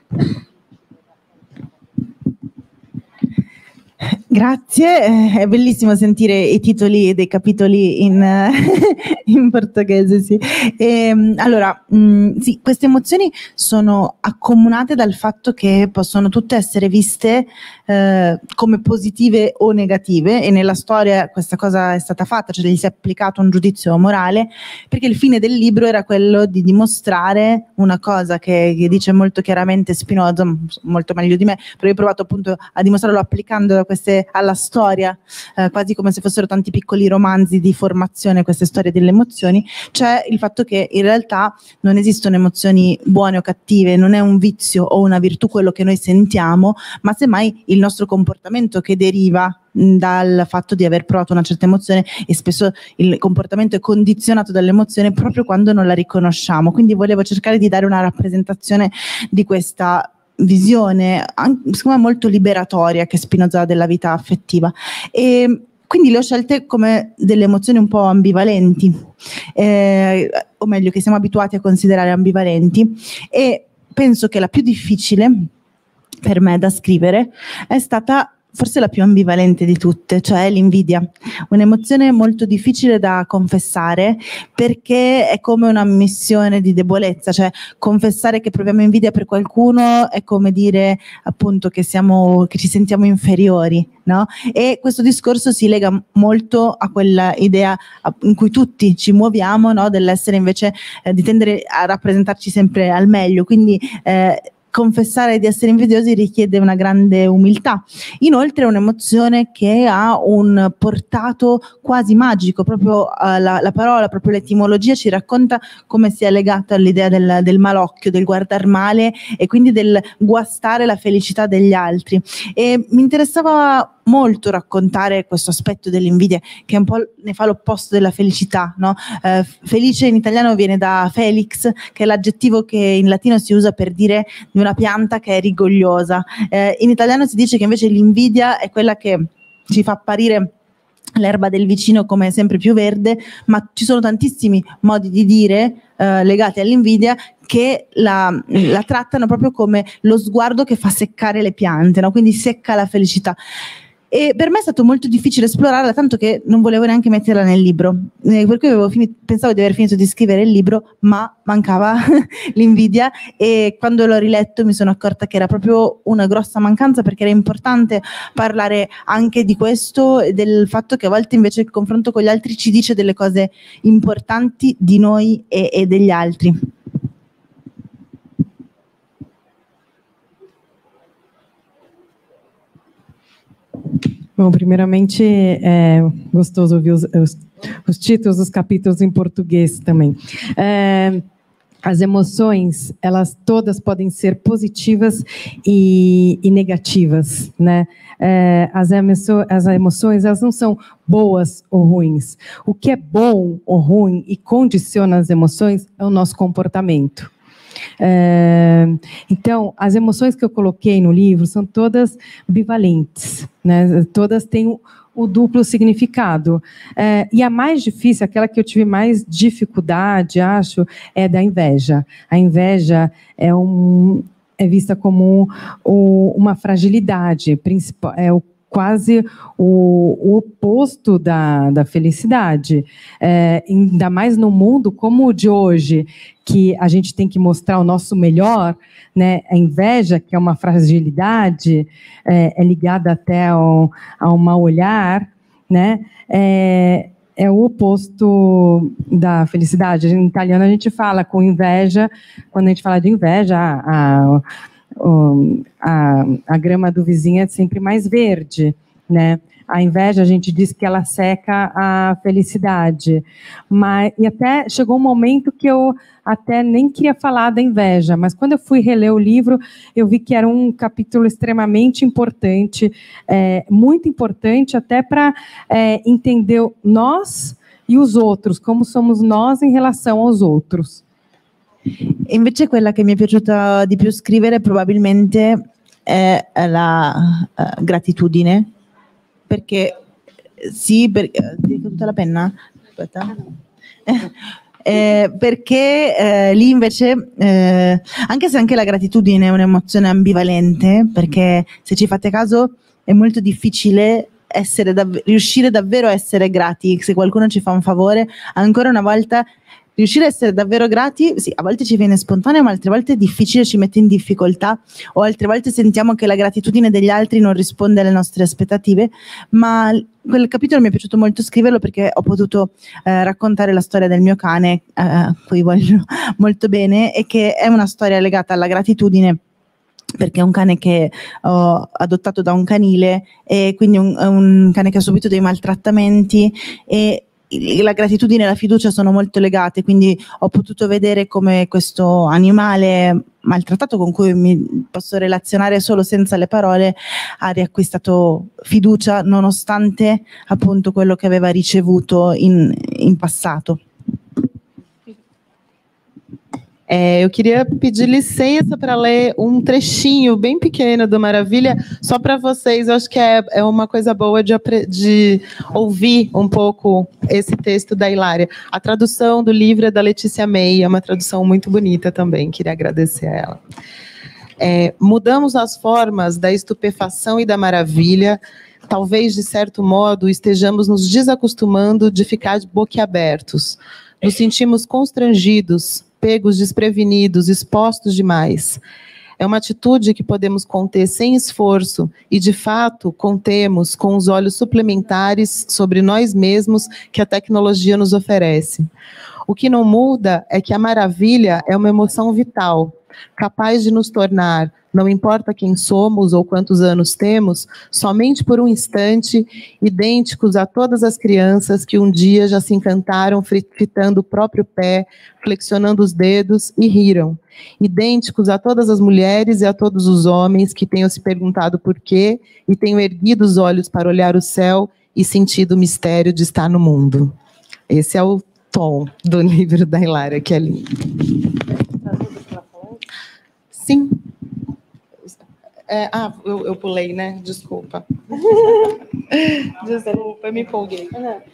Grazie, è bellissimo sentire i titoli dei capitoli in, in portoghese. Sì. E, allora, mh, sì, queste emozioni sono accomunate dal fatto che possono tutte essere viste eh, come positive o negative, e nella storia questa cosa è stata fatta, cioè gli si è applicato un giudizio morale, perché il fine del libro era quello di dimostrare una cosa che, che dice molto chiaramente Spinoza, molto meglio di me, però io ho provato appunto a dimostrarlo applicando queste queste, alla storia, eh, quasi come se fossero tanti piccoli romanzi di formazione, queste storie delle emozioni, c'è il fatto che in realtà non esistono emozioni buone o cattive, non è un vizio o una virtù quello che noi sentiamo, ma semmai il nostro comportamento che deriva dal fatto di aver provato una certa emozione, e spesso il comportamento è condizionato dall'emozione proprio quando non la riconosciamo. Quindi volevo cercare di dare una rappresentazione di questa visione, secondo me molto liberatoria, che Spinoza ha della vita affettiva, e quindi le ho scelte come delle emozioni un po' ambivalenti, eh, o meglio che siamo abituati a considerare ambivalenti, e penso che la più difficile per me da scrivere è stata forse la più ambivalente di tutte, cioè l'invidia. Un'emozione molto difficile da confessare, perché è come un'ammissione di debolezza, cioè confessare che proviamo invidia per qualcuno è come dire appunto che siamo, che ci sentiamo inferiori, no? E questo discorso si lega molto a quella idea in cui tutti ci muoviamo, no? Dell'essere invece, eh, di tendere a rappresentarci sempre al meglio, quindi eh, confessare di essere invidiosi richiede una grande umiltà. Inoltre è un'emozione che ha un portato quasi magico, proprio uh, la, la parola, proprio l'etimologia ci racconta come sia legata all'idea del, del malocchio, del guardar male e quindi del guastare la felicità degli altri. E mi interessava molto raccontare questo aspetto dell'invidia, che un po' ne fa l'opposto della felicità, no? Eh, felice in italiano viene da felix, che è l'aggettivo che in latino si usa per dire di una pianta che è rigogliosa. Eh, in italiano si dice che invece l'invidia è quella che ci fa apparire l'erba del vicino come sempre più verde, ma ci sono tantissimi modi di dire eh, legati all'invidia che la, la trattano proprio come lo sguardo che fa seccare le piante, no? Quindi secca la felicità. E per me è stato molto difficile esplorarla, tanto che non volevo neanche metterla nel libro, eh, per cui avevo finito, pensavo di aver finito di scrivere il libro, ma mancava l'invidia, e quando l'ho riletto mi sono accorta che era proprio una grossa mancanza, perché era importante parlare anche di questo e del fatto che a volte invece il confronto con gli altri ci dice delle cose importanti di noi e, e degli altri. Bom, primeiramente é gostoso ouvir os, os, os títulos dos capítulos em português também. É, as emoções, elas todas podem ser positivas e, e negativas, né? É, as, emoções, as emoções, elas não são boas ou ruins. O que é bom ou ruim e condiciona as emoções é o nosso comportamento. É, então, as emoções que eu coloquei no livro são todas bivalentes, né? Todas têm o, o duplo significado. É, e a mais difícil, aquela que eu tive mais dificuldade, acho, é da inveja. A inveja é, um, é vista como o, uma fragilidade, principal, é o quase o, o oposto da, da felicidade. É, ainda mais no mundo como o de hoje, que a gente tem que mostrar o nosso melhor, né? A inveja, que é uma fragilidade, é, é ligada até ao, ao mau olhar, né? É, é o oposto da felicidade. Em italiano a gente fala com inveja, quando a gente fala de inveja, a, a A, a grama do vizinho é sempre mais verde, né? A inveja, a gente diz que ela seca a felicidade. Mas, e até chegou um momento que eu até nem queria falar da inveja, mas quando eu fui reler o livro, eu vi que era um capítulo extremamente importante, é, muito importante até para é, entender nós e os outros, como somos nós em relação aos outros. Invece quella che mi è piaciuta di più scrivere probabilmente è la uh, gratitudine, perché sì, perché ti è caduta la penna? Aspetta. Eh, perché eh, lì invece, eh, anche se anche la gratitudine è un'emozione ambivalente, perché se ci fate caso è molto difficile essere dav- riuscire davvero a essere grati. Se qualcuno ci fa un favore, ancora una volta riuscire a essere davvero grati, sì, a volte ci viene spontaneo, ma altre volte è difficile, ci mette in difficoltà, o altre volte sentiamo che la gratitudine degli altri non risponde alle nostre aspettative, ma quel capitolo mi è piaciuto molto scriverlo perché ho potuto eh, raccontare la storia del mio cane, a eh, cui voglio molto bene, e che è una storia legata alla gratitudine, perché è un cane che ho adottato da un canile e quindi un, è un cane che ha subito dei maltrattamenti e la gratitudine e la fiducia sono molto legate, quindi ho potuto vedere come questo animale maltrattato con cui mi posso relazionare solo senza le parole ha riacquistato fiducia nonostante appunto quello che aveva ricevuto in, in passato. É, eu queria pedir licença para ler um trechinho bem pequeno do Maravilha, só para vocês. Eu acho que é, é uma coisa boa de, de ouvir um pouco esse texto da Hilária. A tradução do livro é da Letícia May, é uma tradução muito bonita também, queria agradecer a ela. É, mudamos as formas da estupefação e da maravilha. Talvez, de certo modo, estejamos nos desacostumando de ficar boquiabertos. Nos sentimos constrangidos, pegos desprevenidos, expostos demais. É uma atitude que podemos conter sem esforço e, de fato, contemos com os olhos suplementares sobre nós mesmos que a tecnologia nos oferece. O que não muda é que a maravilha é uma emoção vital, capaz de nos tornar, não importa quem somos ou quantos anos temos, somente por um instante, idênticos a todas as crianças que um dia já se encantaram fritando o próprio pé, flexionando os dedos e riram. Idênticos a todas as mulheres e a todos os homens que tenham se perguntado por quê e tenham erguido os olhos para olhar o céu e sentido o mistério de estar no mundo. Esse é o tom do livro da Hilária, que é lindo. Sim. É, ah, eu, eu pulei, né? Desculpa. Desculpa, eu me empolguei.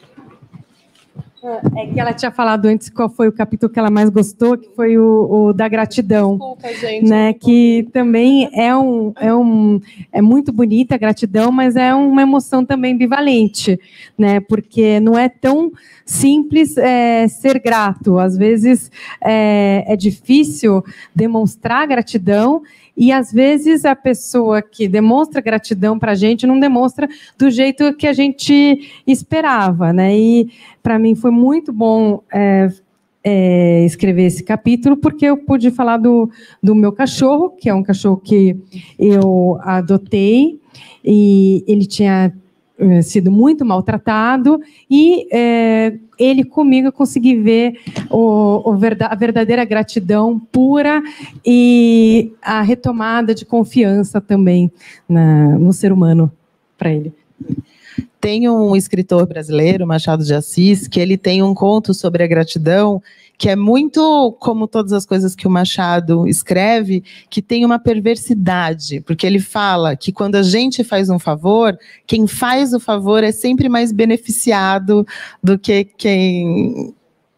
É que ela tinha falado antes qual foi o capítulo que ela mais gostou, que foi o, o da gratidão. Desculpa, gente. Né, que também é, um, é, um, é muito bonita a gratidão, mas é uma emoção também ambivalente, né, porque não é tão simples é, ser grato. Às vezes é, é difícil demonstrar gratidão e, às vezes, a pessoa que demonstra gratidão para a gente não demonstra do jeito que a gente esperava, né? E, para mim, foi muito bom é, é, escrever esse capítulo, porque eu pude falar do, do meu cachorro, que é um cachorro que eu adotei, e ele tinha sido muito maltratado, e é, ele comigo eu consegui ver o, o verda, a verdadeira gratidão pura e a retomada de confiança também na, no ser humano para ele. Tem um escritor brasileiro, Machado de Assis, que ele tem um conto sobre a gratidão, que é muito, como todas as coisas que o Machado escreve, que tem uma perversidade, porque ele fala que quando a gente faz um favor, quem faz o favor é sempre mais beneficiado do que quem...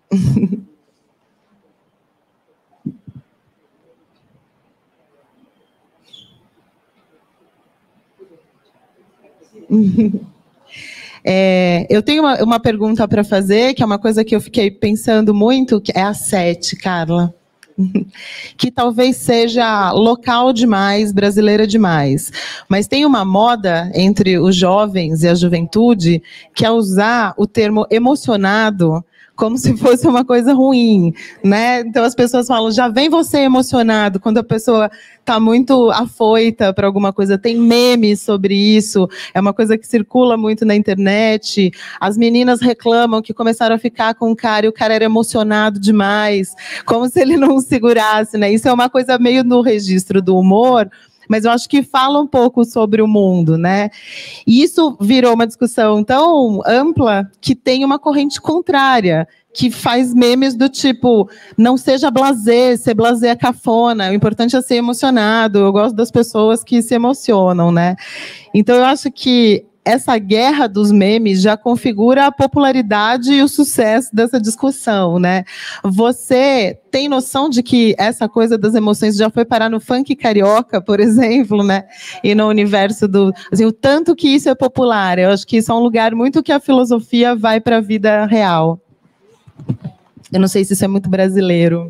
É, eu tenho uma, uma pergunta para fazer, que é uma coisa que eu fiquei pensando muito, que é a sete, Carla. Que talvez seja local demais, brasileira demais. Mas tem uma moda entre os jovens e a juventude que é usar o termo emocionado como se fosse uma coisa ruim, né? Então as pessoas falam, já vem você emocionado, quando a pessoa está muito afoita para alguma coisa. Tem memes sobre isso, é uma coisa que circula muito na internet. As meninas reclamam que começaram a ficar com o cara e o cara era emocionado demais, como se ele não segurasse, né? Isso é uma coisa meio no registro do humor, mas eu acho que fala um pouco sobre o mundo, né? E isso virou uma discussão tão ampla que tem uma corrente contrária, que faz memes do tipo, não seja blasé, ser blasé é cafona, o importante é ser emocionado. Eu gosto das pessoas que se emocionam, né? Então eu acho que essa guerra dos memes já configura a popularidade e o sucesso dessa discussão, né? Você tem noção de que essa coisa das emoções já foi parar no funk carioca, por exemplo, né? E no universo do... Assim, o tanto que isso é popular. Eu acho que isso é um lugar muito que a filosofia vai para a vida real. Eu não sei se isso é muito brasileiro.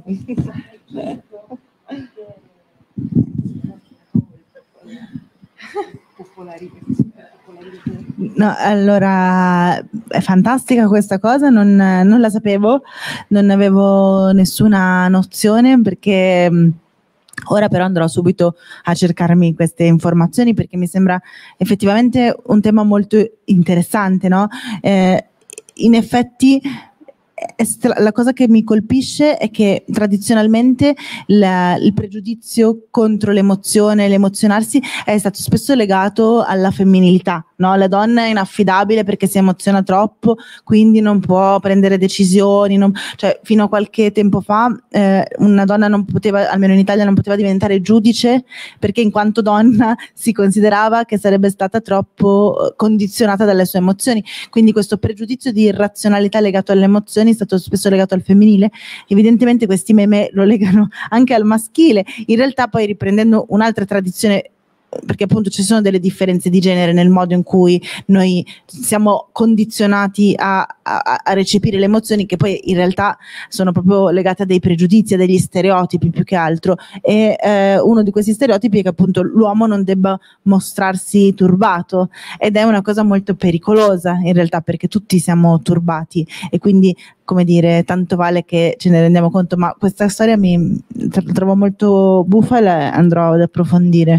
No, allora è fantastica questa cosa, non, non la sapevo, non avevo nessuna nozione perché Ora però andrò subito a cercarmi queste informazioni perché mi sembra effettivamente un tema molto interessante, no? Eh, in effetti la cosa che mi colpisce è che tradizionalmente la, il pregiudizio contro l'emozione, l'emozionarsi è stato spesso legato alla femminilità, no? La donna è inaffidabile perché si emoziona troppo, quindi non può prendere decisioni, non, cioè fino a qualche tempo fa eh, una donna non poteva, almeno in Italia, non poteva diventare giudice perché in quanto donna si considerava che sarebbe stata troppo condizionata dalle sue emozioni, quindi questo pregiudizio di irrazionalità legato alle emozioni è stato spesso legato al femminile. Evidentemente questi meme lo legano anche al maschile, in realtà poi riprendendo un'altra tradizione, perché appunto ci sono delle differenze di genere nel modo in cui noi siamo condizionati a, a, a recepire le emozioni, che poi in realtà sono proprio legate a dei pregiudizi, a degli stereotipi più che altro, e eh, uno di questi stereotipi è che appunto l'uomo non debba mostrarsi turbato, ed è una cosa molto pericolosa in realtà perché tutti siamo turbati e quindi, come dire, tanto vale che ce ne rendiamo conto, ma questa storia mi la trovo molto buffa e la andrò ad approfondire.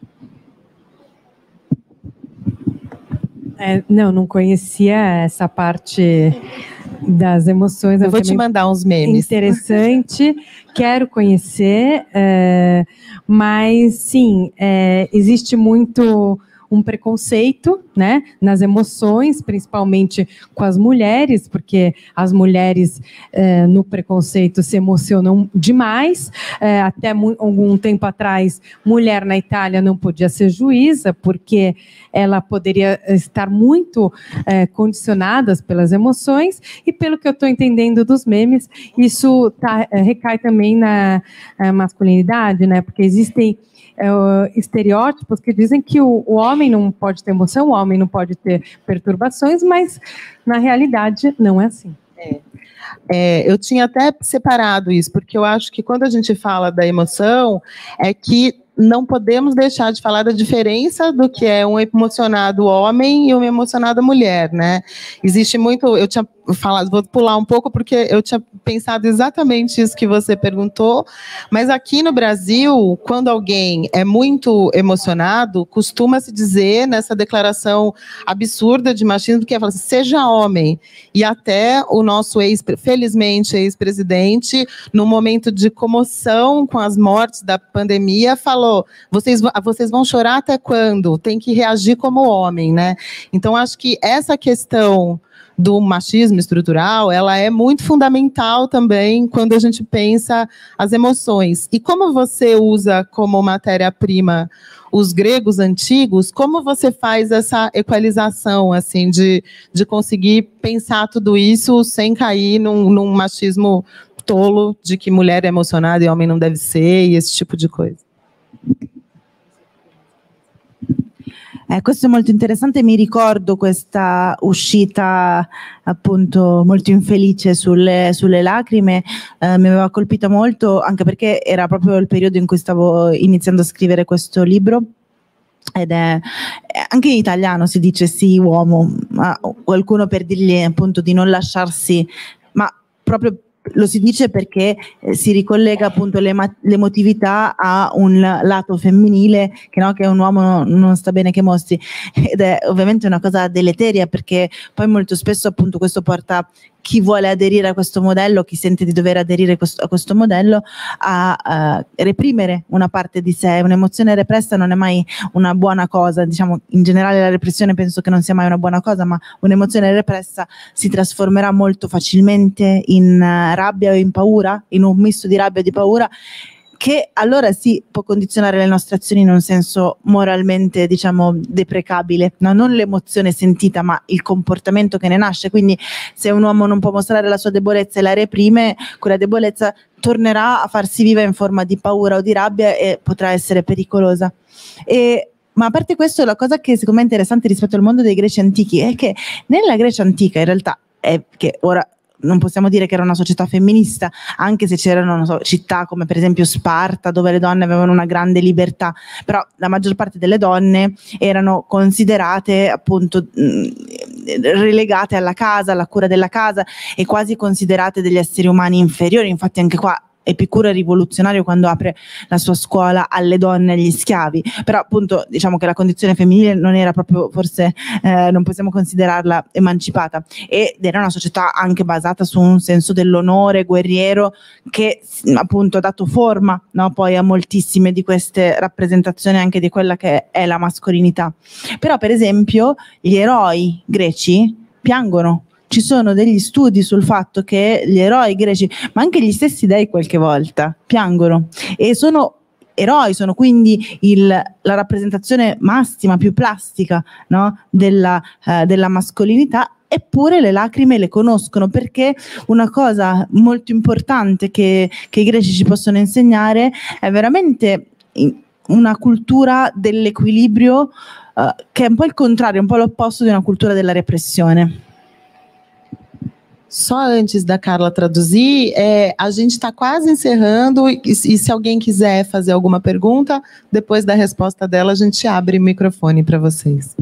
É, não, não conhecia essa parte das emoções. Eu vou te mandar uns memes. Interessante, quero conhecer, é, mas sim, é, existe muito um preconceito, né, nas emoções, principalmente com as mulheres, porque as mulheres eh, no preconceito se emocionam demais. Eh, até algum tempo atrás, mulher na Itália não podia ser juíza, porque ela poderia estar muito eh, condicionada pelas emoções, e pelo que eu estou entendendo dos memes, isso tá, eh, recai também na masculinidade, né, porque existem Uh, estereótipos que dizem que o, o homem não pode ter emoção, o homem não pode ter perturbações, mas na realidade não é assim. É. É, eu tinha até separado isso, porque eu acho que quando a gente fala da emoção, é que não podemos deixar de falar da diferença do que é um emocionado homem e uma emocionada mulher, né? Existe muito, eu tinha falado, vou pular um pouco porque eu tinha pensado exatamente isso que você perguntou, mas aqui no Brasil, quando alguém é muito emocionado, costuma-se dizer nessa declaração absurda de machismo, que é falar assim, seja homem, e até o nosso ex, felizmente ex-presidente, no momento de comoção com as mortes da pandemia, falou, vocês, vocês vão chorar até quando? Tem que reagir como homem, né? Então, acho que essa questão do machismo estrutural, ela é muito fundamental também quando a gente pensa as emoções. E como você usa como matéria-prima os gregos antigos, como você faz essa equalização, assim, de, de conseguir pensar tudo isso sem cair num, num machismo tolo de que mulher é emocionada e homem não deve ser, e esse tipo de coisa? Eh, questo è molto interessante, mi ricordo questa uscita appunto molto infelice sulle, sulle lacrime, eh, mi aveva colpita molto anche perché era proprio il periodo in cui stavo iniziando a scrivere questo libro, ed è anche in italiano si dice sì uomo, ma qualcuno per dirgli appunto di non lasciarsi, ma proprio lo si dice perché eh, si ricollega appunto l'emotività a un lato femminile che, no, che un uomo non, non sta bene che mostri, ed è ovviamente una cosa deleteria perché poi molto spesso appunto questo porta chi vuole aderire a questo modello, chi sente di dover aderire a questo modello, a, a reprimere una parte di sé. Un'emozione repressa non è mai una buona cosa, diciamo in generale la repressione penso che non sia mai una buona cosa, ma un'emozione repressa si trasformerà molto facilmente in uh, rabbia o in paura, in un misto di rabbia e di paura, che allora sì può condizionare le nostre azioni in un senso moralmente, diciamo, deprecabile, no? Non l'emozione sentita ma il comportamento che ne nasce. Quindi se un uomo non può mostrare la sua debolezza e la reprime, quella debolezza tornerà a farsi viva in forma di paura o di rabbia e potrà essere pericolosa. E ma a parte questo, la cosa che secondo me è interessante rispetto al mondo dei greci antichi è che nella Grecia antica in realtà è che ora non possiamo dire che era una società femminista, anche se c'erano, non so, città come per esempio Sparta, dove le donne avevano una grande libertà, però la maggior parte delle donne erano considerate appunto mh, relegate alla casa, alla cura della casa, e quasi considerate degli esseri umani inferiori. Infatti anche qua Epicuro è rivoluzionario quando apre la sua scuola alle donne e agli schiavi, però appunto diciamo che la condizione femminile non era proprio, forse eh, non possiamo considerarla emancipata, ed era una società anche basata su un senso dell'onore guerriero che appunto ha dato forma, no, poi a moltissime di queste rappresentazioni anche di quella che è la mascolinità. Però per esempio gli eroi greci piangono. Ci sono degli studi sul fatto che gli eroi greci, ma anche gli stessi dei qualche volta, piangono e sono eroi, sono quindi il, la rappresentazione massima, più plastica, no? della, eh, della mascolinità, eppure le lacrime le conoscono, perché una cosa molto importante che, che i greci ci possono insegnare è veramente una cultura dell'equilibrio, eh, che è un po' il contrario, un po' l'opposto di una cultura della repressione. Só antes da Carla traduzir, é, a gente está quase encerrando e, e se alguém quiser fazer alguma pergunta, depois da resposta dela a gente abre o microfone para vocês.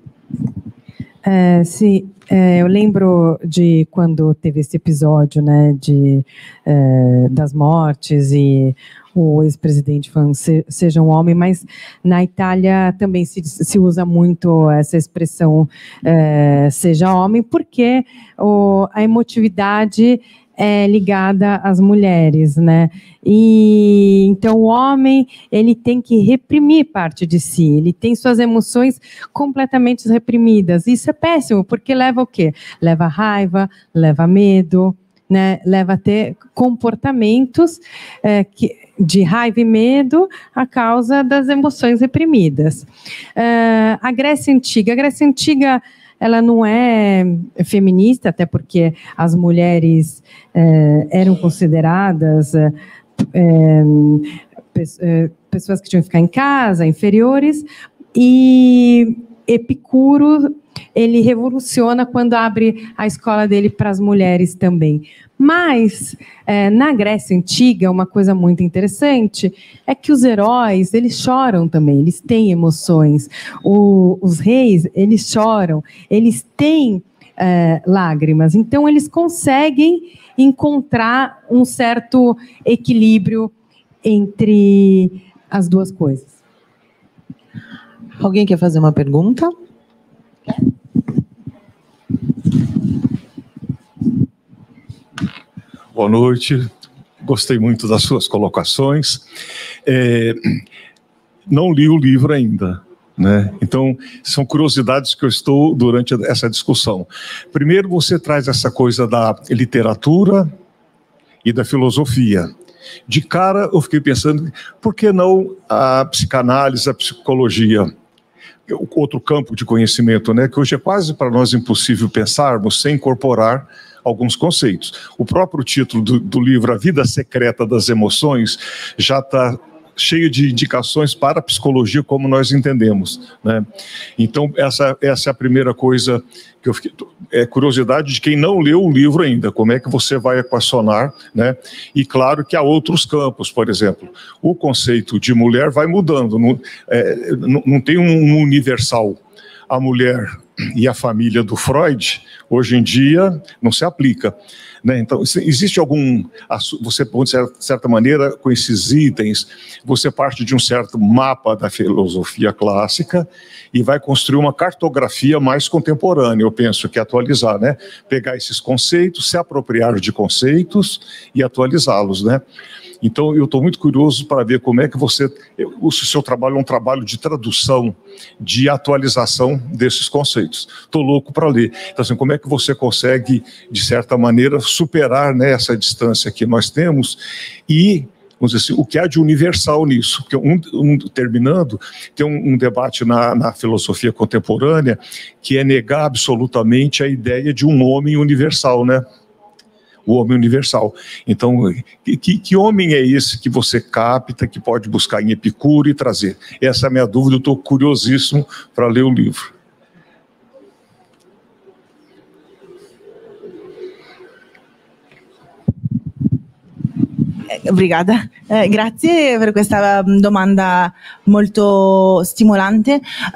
É, sim, é, eu lembro de quando teve esse episódio, né, de, é, das mortes e o ex-presidente falando se, seja um homem, mas na Itália também se, se usa muito essa expressão é, seja homem, porque o, a emotividade é ligada às mulheres, né? E então o homem ele tem que reprimir parte de si, ele tem suas emoções completamente reprimidas. Isso é péssimo, porque leva o quê? Leva raiva, leva medo, né? Leva a ter comportamentos é, que de raiva e medo a causa das emoções reprimidas. Uh, a Grécia Antiga, a Grécia Antiga, ela não é feminista, até porque as mulheres uh, eram consideradas uh, uh, pessoas que tinham que ficar em casa, inferiores, e Epicuro, ele revoluciona quando abre a escola dele para as mulheres também. Mas, é, na Grécia Antiga, uma coisa muito interessante é que os heróis, eles choram também, eles têm emoções. O, os reis, eles choram, eles têm é, lágrimas. Então, eles conseguem encontrar um certo equilíbrio entre as duas coisas. Alguém quer fazer uma pergunta? Boa noite, gostei muito das suas colocações. É, não li o livro ainda, né? Então, são curiosidades que eu estou durante essa discussão. Primeiro, você traz essa coisa da literatura e da filosofia. De cara, eu fiquei pensando, por que não a psicanálise, a psicologia? Outro campo de conhecimento, né? Que hoje é quase para nós impossível pensarmos sem incorporar alguns conceitos. O próprio título do, do livro, A Vida Secreta das Emoções, já está cheio de indicações para a psicologia como nós entendemos, né? Então, essa, essa é a primeira coisa que eu fiquei... É curiosidade de quem não leu o livro ainda, como é que você vai equacionar, né? E claro que há outros campos, por exemplo, o conceito de mulher vai mudando, não, é, não, não tem um universal. A mulher e a família do Freud, hoje em dia, não se aplica, né? Então, existe algum... Você, de certa maneira, com esses itens, você parte de um certo mapa da filosofia clássica e vai construir uma cartografia mais contemporânea, eu penso que atualizar, né? Pegar esses conceitos, se apropriar de conceitos e atualizá-los, né? Então, eu estou muito curioso para ver como é que você... O seu trabalho é um trabalho de tradução, de atualização desses conceitos. Estou louco para ler. Então, assim, como é que você consegue, de certa maneira, superar, né, essa distância que nós temos e, vamos dizer assim, o que há de universal nisso? Porque, um, um, terminando, tem um, um debate na, na filosofia contemporânea que é negar absolutamente a ideia de um homem universal, né? O homem universal. Então, que, que homem é esse que você capta, que pode buscar em Epicuro e trazer? Essa é a minha dúvida, eu estou curiosíssimo para ler o livro. Obrigada, eh, grazie per questa domanda molto stimolante.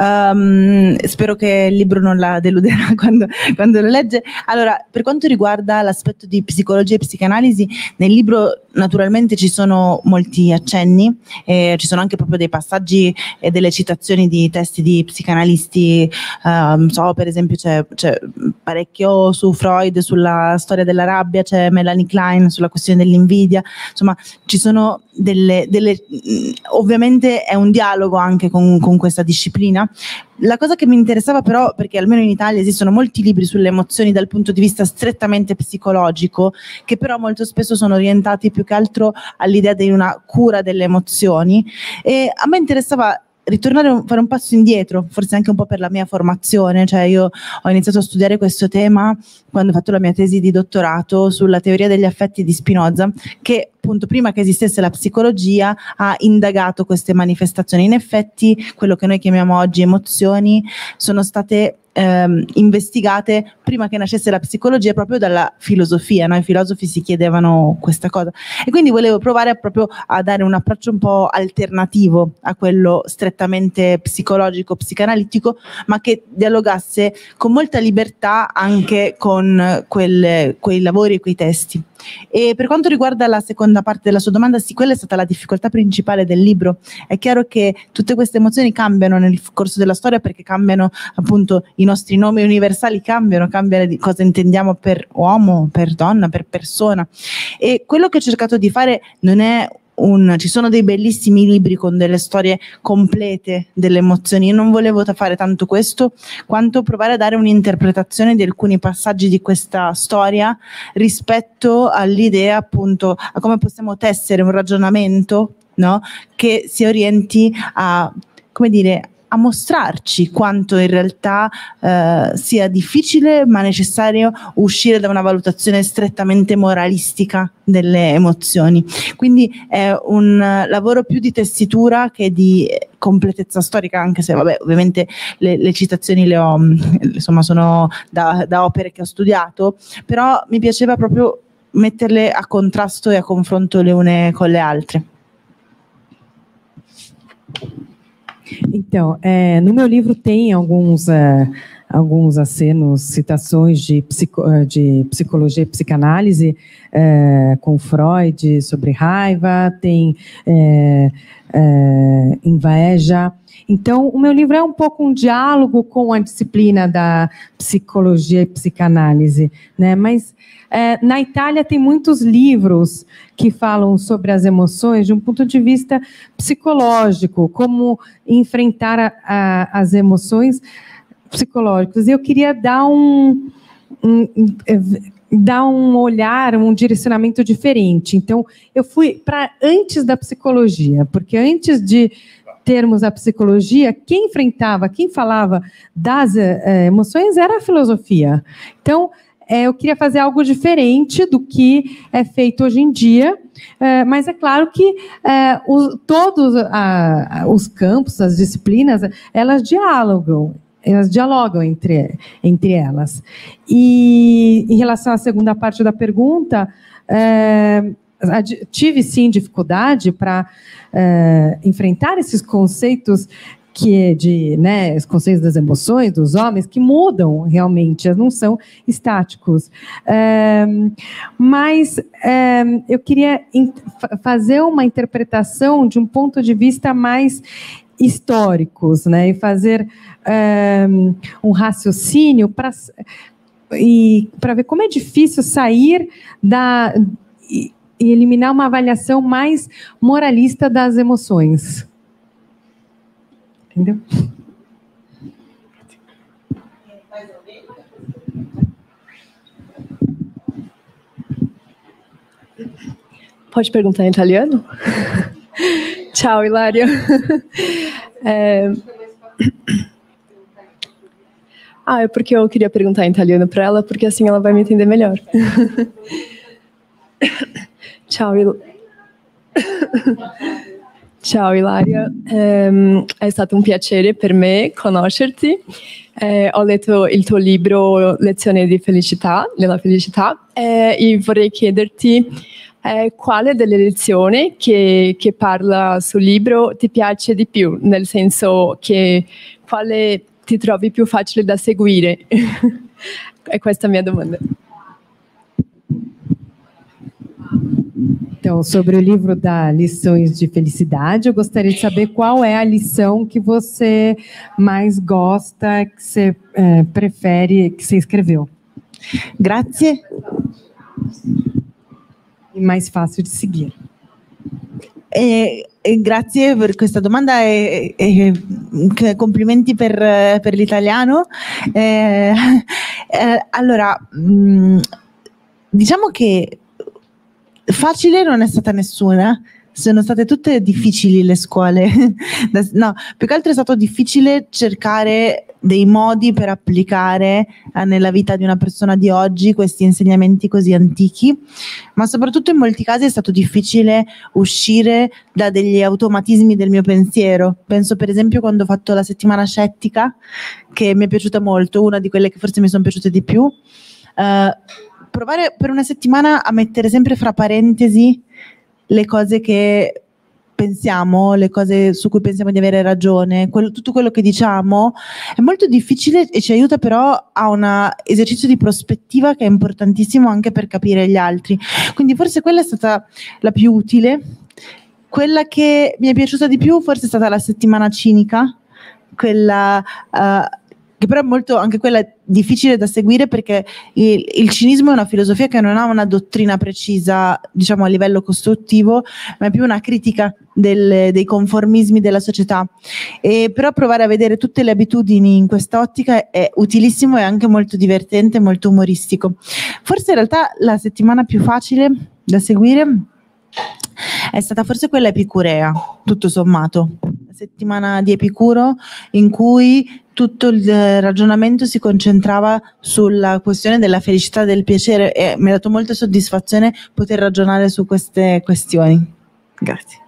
Um, spero che il libro non la deluderà quando, quando lo legge. Allora, per quanto riguarda l'aspetto di psicologia e psicanalisi, nel libro naturalmente ci sono molti accenni, eh, ci sono anche proprio dei passaggi e delle citazioni di testi di psicanalisti. Um, so, per esempio c'è, c'è parecchio su Freud, sulla storia della rabbia, c'è Melanie Klein sulla questione dell'invidia. Insomma, ci sono delle, delle ovviamente è un dialogo anche con, con questa disciplina. La cosa che mi interessava però, perché almeno in Italia esistono molti libri sulle emozioni dal punto di vista strettamente psicologico, che però molto spesso sono orientati più che altro all'idea di una cura delle emozioni, e a me interessava ritornare a fare un passo indietro, forse anche un po' per la mia formazione. Cioè, io ho iniziato a studiare questo tema quando ho fatto la mia tesi di dottorato sulla teoria degli affetti di Spinoza, che appunto prima che esistesse la psicologia ha indagato queste manifestazioni. In effetti quello che noi chiamiamo oggi emozioni sono state ehm, investigate prima che nascesse la psicologia proprio dalla filosofia, no? I filosofi si chiedevano questa cosa, e quindi volevo provare a proprio a dare un approccio un po' alternativo a quello strettamente psicologico, psicanalitico, ma che dialogasse con molta libertà anche con quelle, quei lavori e quei testi. E per quanto riguarda la seconda parte della sua domanda, sì, quella è stata la difficoltà principale del libro. È chiaro che tutte queste emozioni cambiano nel corso della storia, perché cambiano appunto i nostri nomi universali, cambiano, cambiano di cosa intendiamo per uomo, per donna, per persona. E quello che ho cercato di fare non è Un, ci sono dei bellissimi libri con delle storie complete delle emozioni. Io non volevo fare tanto questo quanto provare a dare un'interpretazione di alcuni passaggi di questa storia rispetto all'idea, appunto, a come possiamo tessere un ragionamento, no? Che si orienti a, come dire, a mostrarci quanto in realtà eh, sia difficile ma necessario uscire da una valutazione strettamente moralistica delle emozioni. Quindi è un lavoro più di tessitura che di completezza storica, anche se vabbè, ovviamente le, le citazioni le ho, insomma, sono da, da opere che ho studiato, però mi piaceva proprio metterle a contrasto e a confronto le une con le altre. Então, é, no meu livro tem alguns, é, alguns acenos, citações de, psico, de psicologia e psicanálise, é, com Freud sobre raiva, tem é, é, inveja. Então, o meu livro é um pouco um diálogo com a disciplina da psicologia e psicanálise, né? Mas é, na Itália tem muitos livros que falam sobre as emoções de um ponto de vista psicológico, como enfrentar a, a, as emoções psicológicas. E eu queria dar um, um, dar um olhar, um direcionamento diferente. Então, eu fui para antes da psicologia, porque antes de termos a psicologia, quem enfrentava, quem falava das é, emoções era a filosofia. Então, é, eu queria fazer algo diferente do que é feito hoje em dia, é, mas é claro que é, os, todos a, os campos, as disciplinas, elas dialogam, elas dialogam entre, entre elas. E em relação à segunda parte da pergunta, é, tive sim dificuldade para é, enfrentar esses conceitos que de, né, os conceitos das emoções dos homens que mudam realmente, não são estáticos. É, mas é, eu queria fazer uma interpretação de um ponto de vista mais históricos, né, e fazer é, um raciocínio para e para ver como é difícil sair da e, e eliminar uma avaliação mais moralista das emoções. Entendeu? Pode perguntar em italiano? Ciao, Ilaria. É... Ah, é porque eu queria perguntar em italiano para ela, porque assim ela vai me entender melhor. Ciao, Il... Ciao Ilaria, eh, è stato un piacere per me conoscerti. Eh, ho letto il tuo libro Lezioni di felicità, della felicità, eh, e vorrei chiederti eh, quale delle lezioni che, che parla sul libro ti piace di più, nel senso che quale ti trovi più facile da seguire? È questa a mia domanda. Então, sobre o livro da Lições de Felicidade, eu gostaria de saber qual é a lição que você mais gosta, que você é, prefere, que você escreveu. Grazie. E mais fácil de seguir. E, e grazie per questa domanda e, e, e complimenti per, per l'italiano. Eh, eh, allora, mh, diciamo che facile non è stata nessuna, sono state tutte difficili le scuole. No, più che altro è stato difficile cercare dei modi per applicare eh, nella vita di una persona di oggi questi insegnamenti così antichi, ma soprattutto in molti casi è stato difficile uscire da degli automatismi del mio pensiero. Penso per esempio quando ho fatto la settimana scettica, che mi è piaciuta molto, una di quelle che forse mi sono piaciute di più. Uh, provare per una settimana a mettere sempre fra parentesi le cose che pensiamo, le cose su cui pensiamo di avere ragione, quello, tutto quello che diciamo è molto difficile e ci aiuta però a un esercizio di prospettiva che è importantissimo anche per capire gli altri. Quindi forse quella è stata la più utile. Quella che mi è piaciuta di più forse è stata la settimana cinica, quella uh, che però è molto anche quella difficile da seguire perché il, il cinismo è una filosofia che non ha una dottrina precisa, diciamo a livello costruttivo, ma è più una critica del, dei conformismi della società. E però provare a vedere tutte le abitudini in quest'ottica è utilissimo e anche molto divertente, molto umoristico. Forse in realtà la settimana più facile da seguire è stata forse quella epicurea, tutto sommato. La settimana di Epicuro in cui tutto il ragionamento si concentrava sulla questione della felicità e del piacere e mi ha dato molta soddisfazione poter ragionare su queste questioni. Grazie.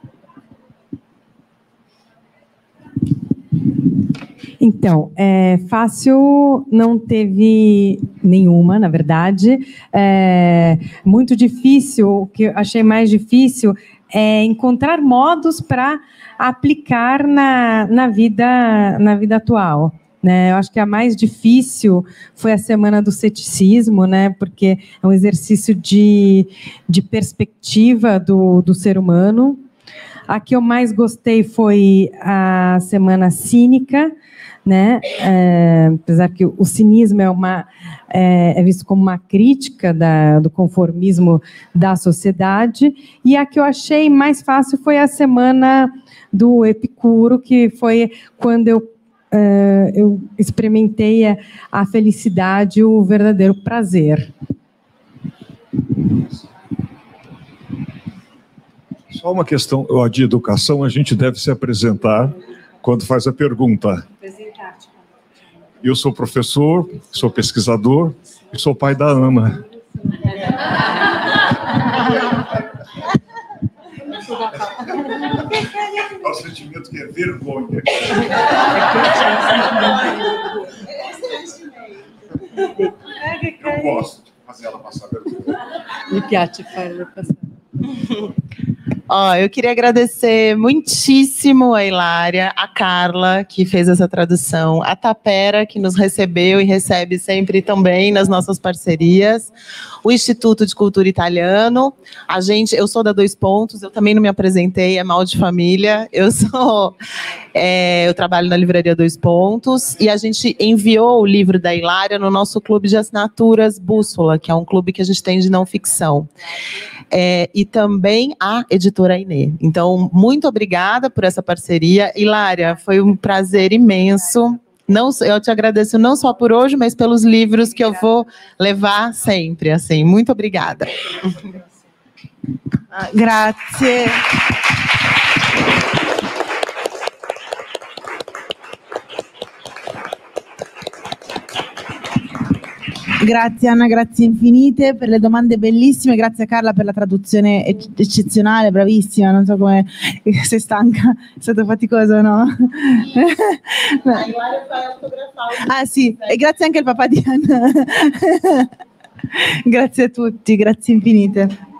Então, é, fácil não teve nenhuma, na verdade. É, muito difícil, o que eu achei mais difícil é encontrar modos para aplicar na, na, vida, na vida atual. Né? Eu acho que a mais difícil foi a semana do ceticismo, né? Porque é um exercício de, de perspectiva do, do ser humano. A que eu mais gostei foi a semana cínica, né? É, apesar que o cinismo é, uma, é, é visto como uma crítica da, do conformismo da sociedade. E a que eu achei mais fácil foi a semana do Epicuro, que foi quando eu, é, eu experimentei a, a felicidade, o verdadeiro prazer. Só uma questão de educação, a gente deve se apresentar quando faz a pergunta. Eu sou professor, sou pesquisador e sou pai da Ana. O sentimento que é vergonha. Eu gosto de fazer ela passar vergonha. Mi piace farlo passare. Ó, eu queria agradecer muitíssimo a Hilária, a Carla, que fez essa tradução, a Tapera, que nos recebeu e recebe sempre também nas nossas parcerias, o Instituto de Cultura Italiano, a gente, eu sou da Dois Pontos, eu também não me apresentei, é mal de família, eu sou, é, eu trabalho na Livraria Dois Pontos, e a gente enviou o livro da Hilária no nosso clube de assinaturas Bússola, que é um clube que a gente tem de não ficção. É, e também a editora Inê. Então, muito obrigada por essa parceria. Hilária, foi um prazer imenso. Não, eu te agradeço não só por hoje, mas pelos livros que eu vou levar sempre. Assim, muito obrigada. Grazie. Grazie Anna, grazie infinite per le domande bellissime, grazie a Carla per la traduzione eccezionale, bravissima, non so come, sei stanca, è stato faticoso o no? Ah sì, e grazie anche al papà di Anna. Grazie a tutti, grazie infinite.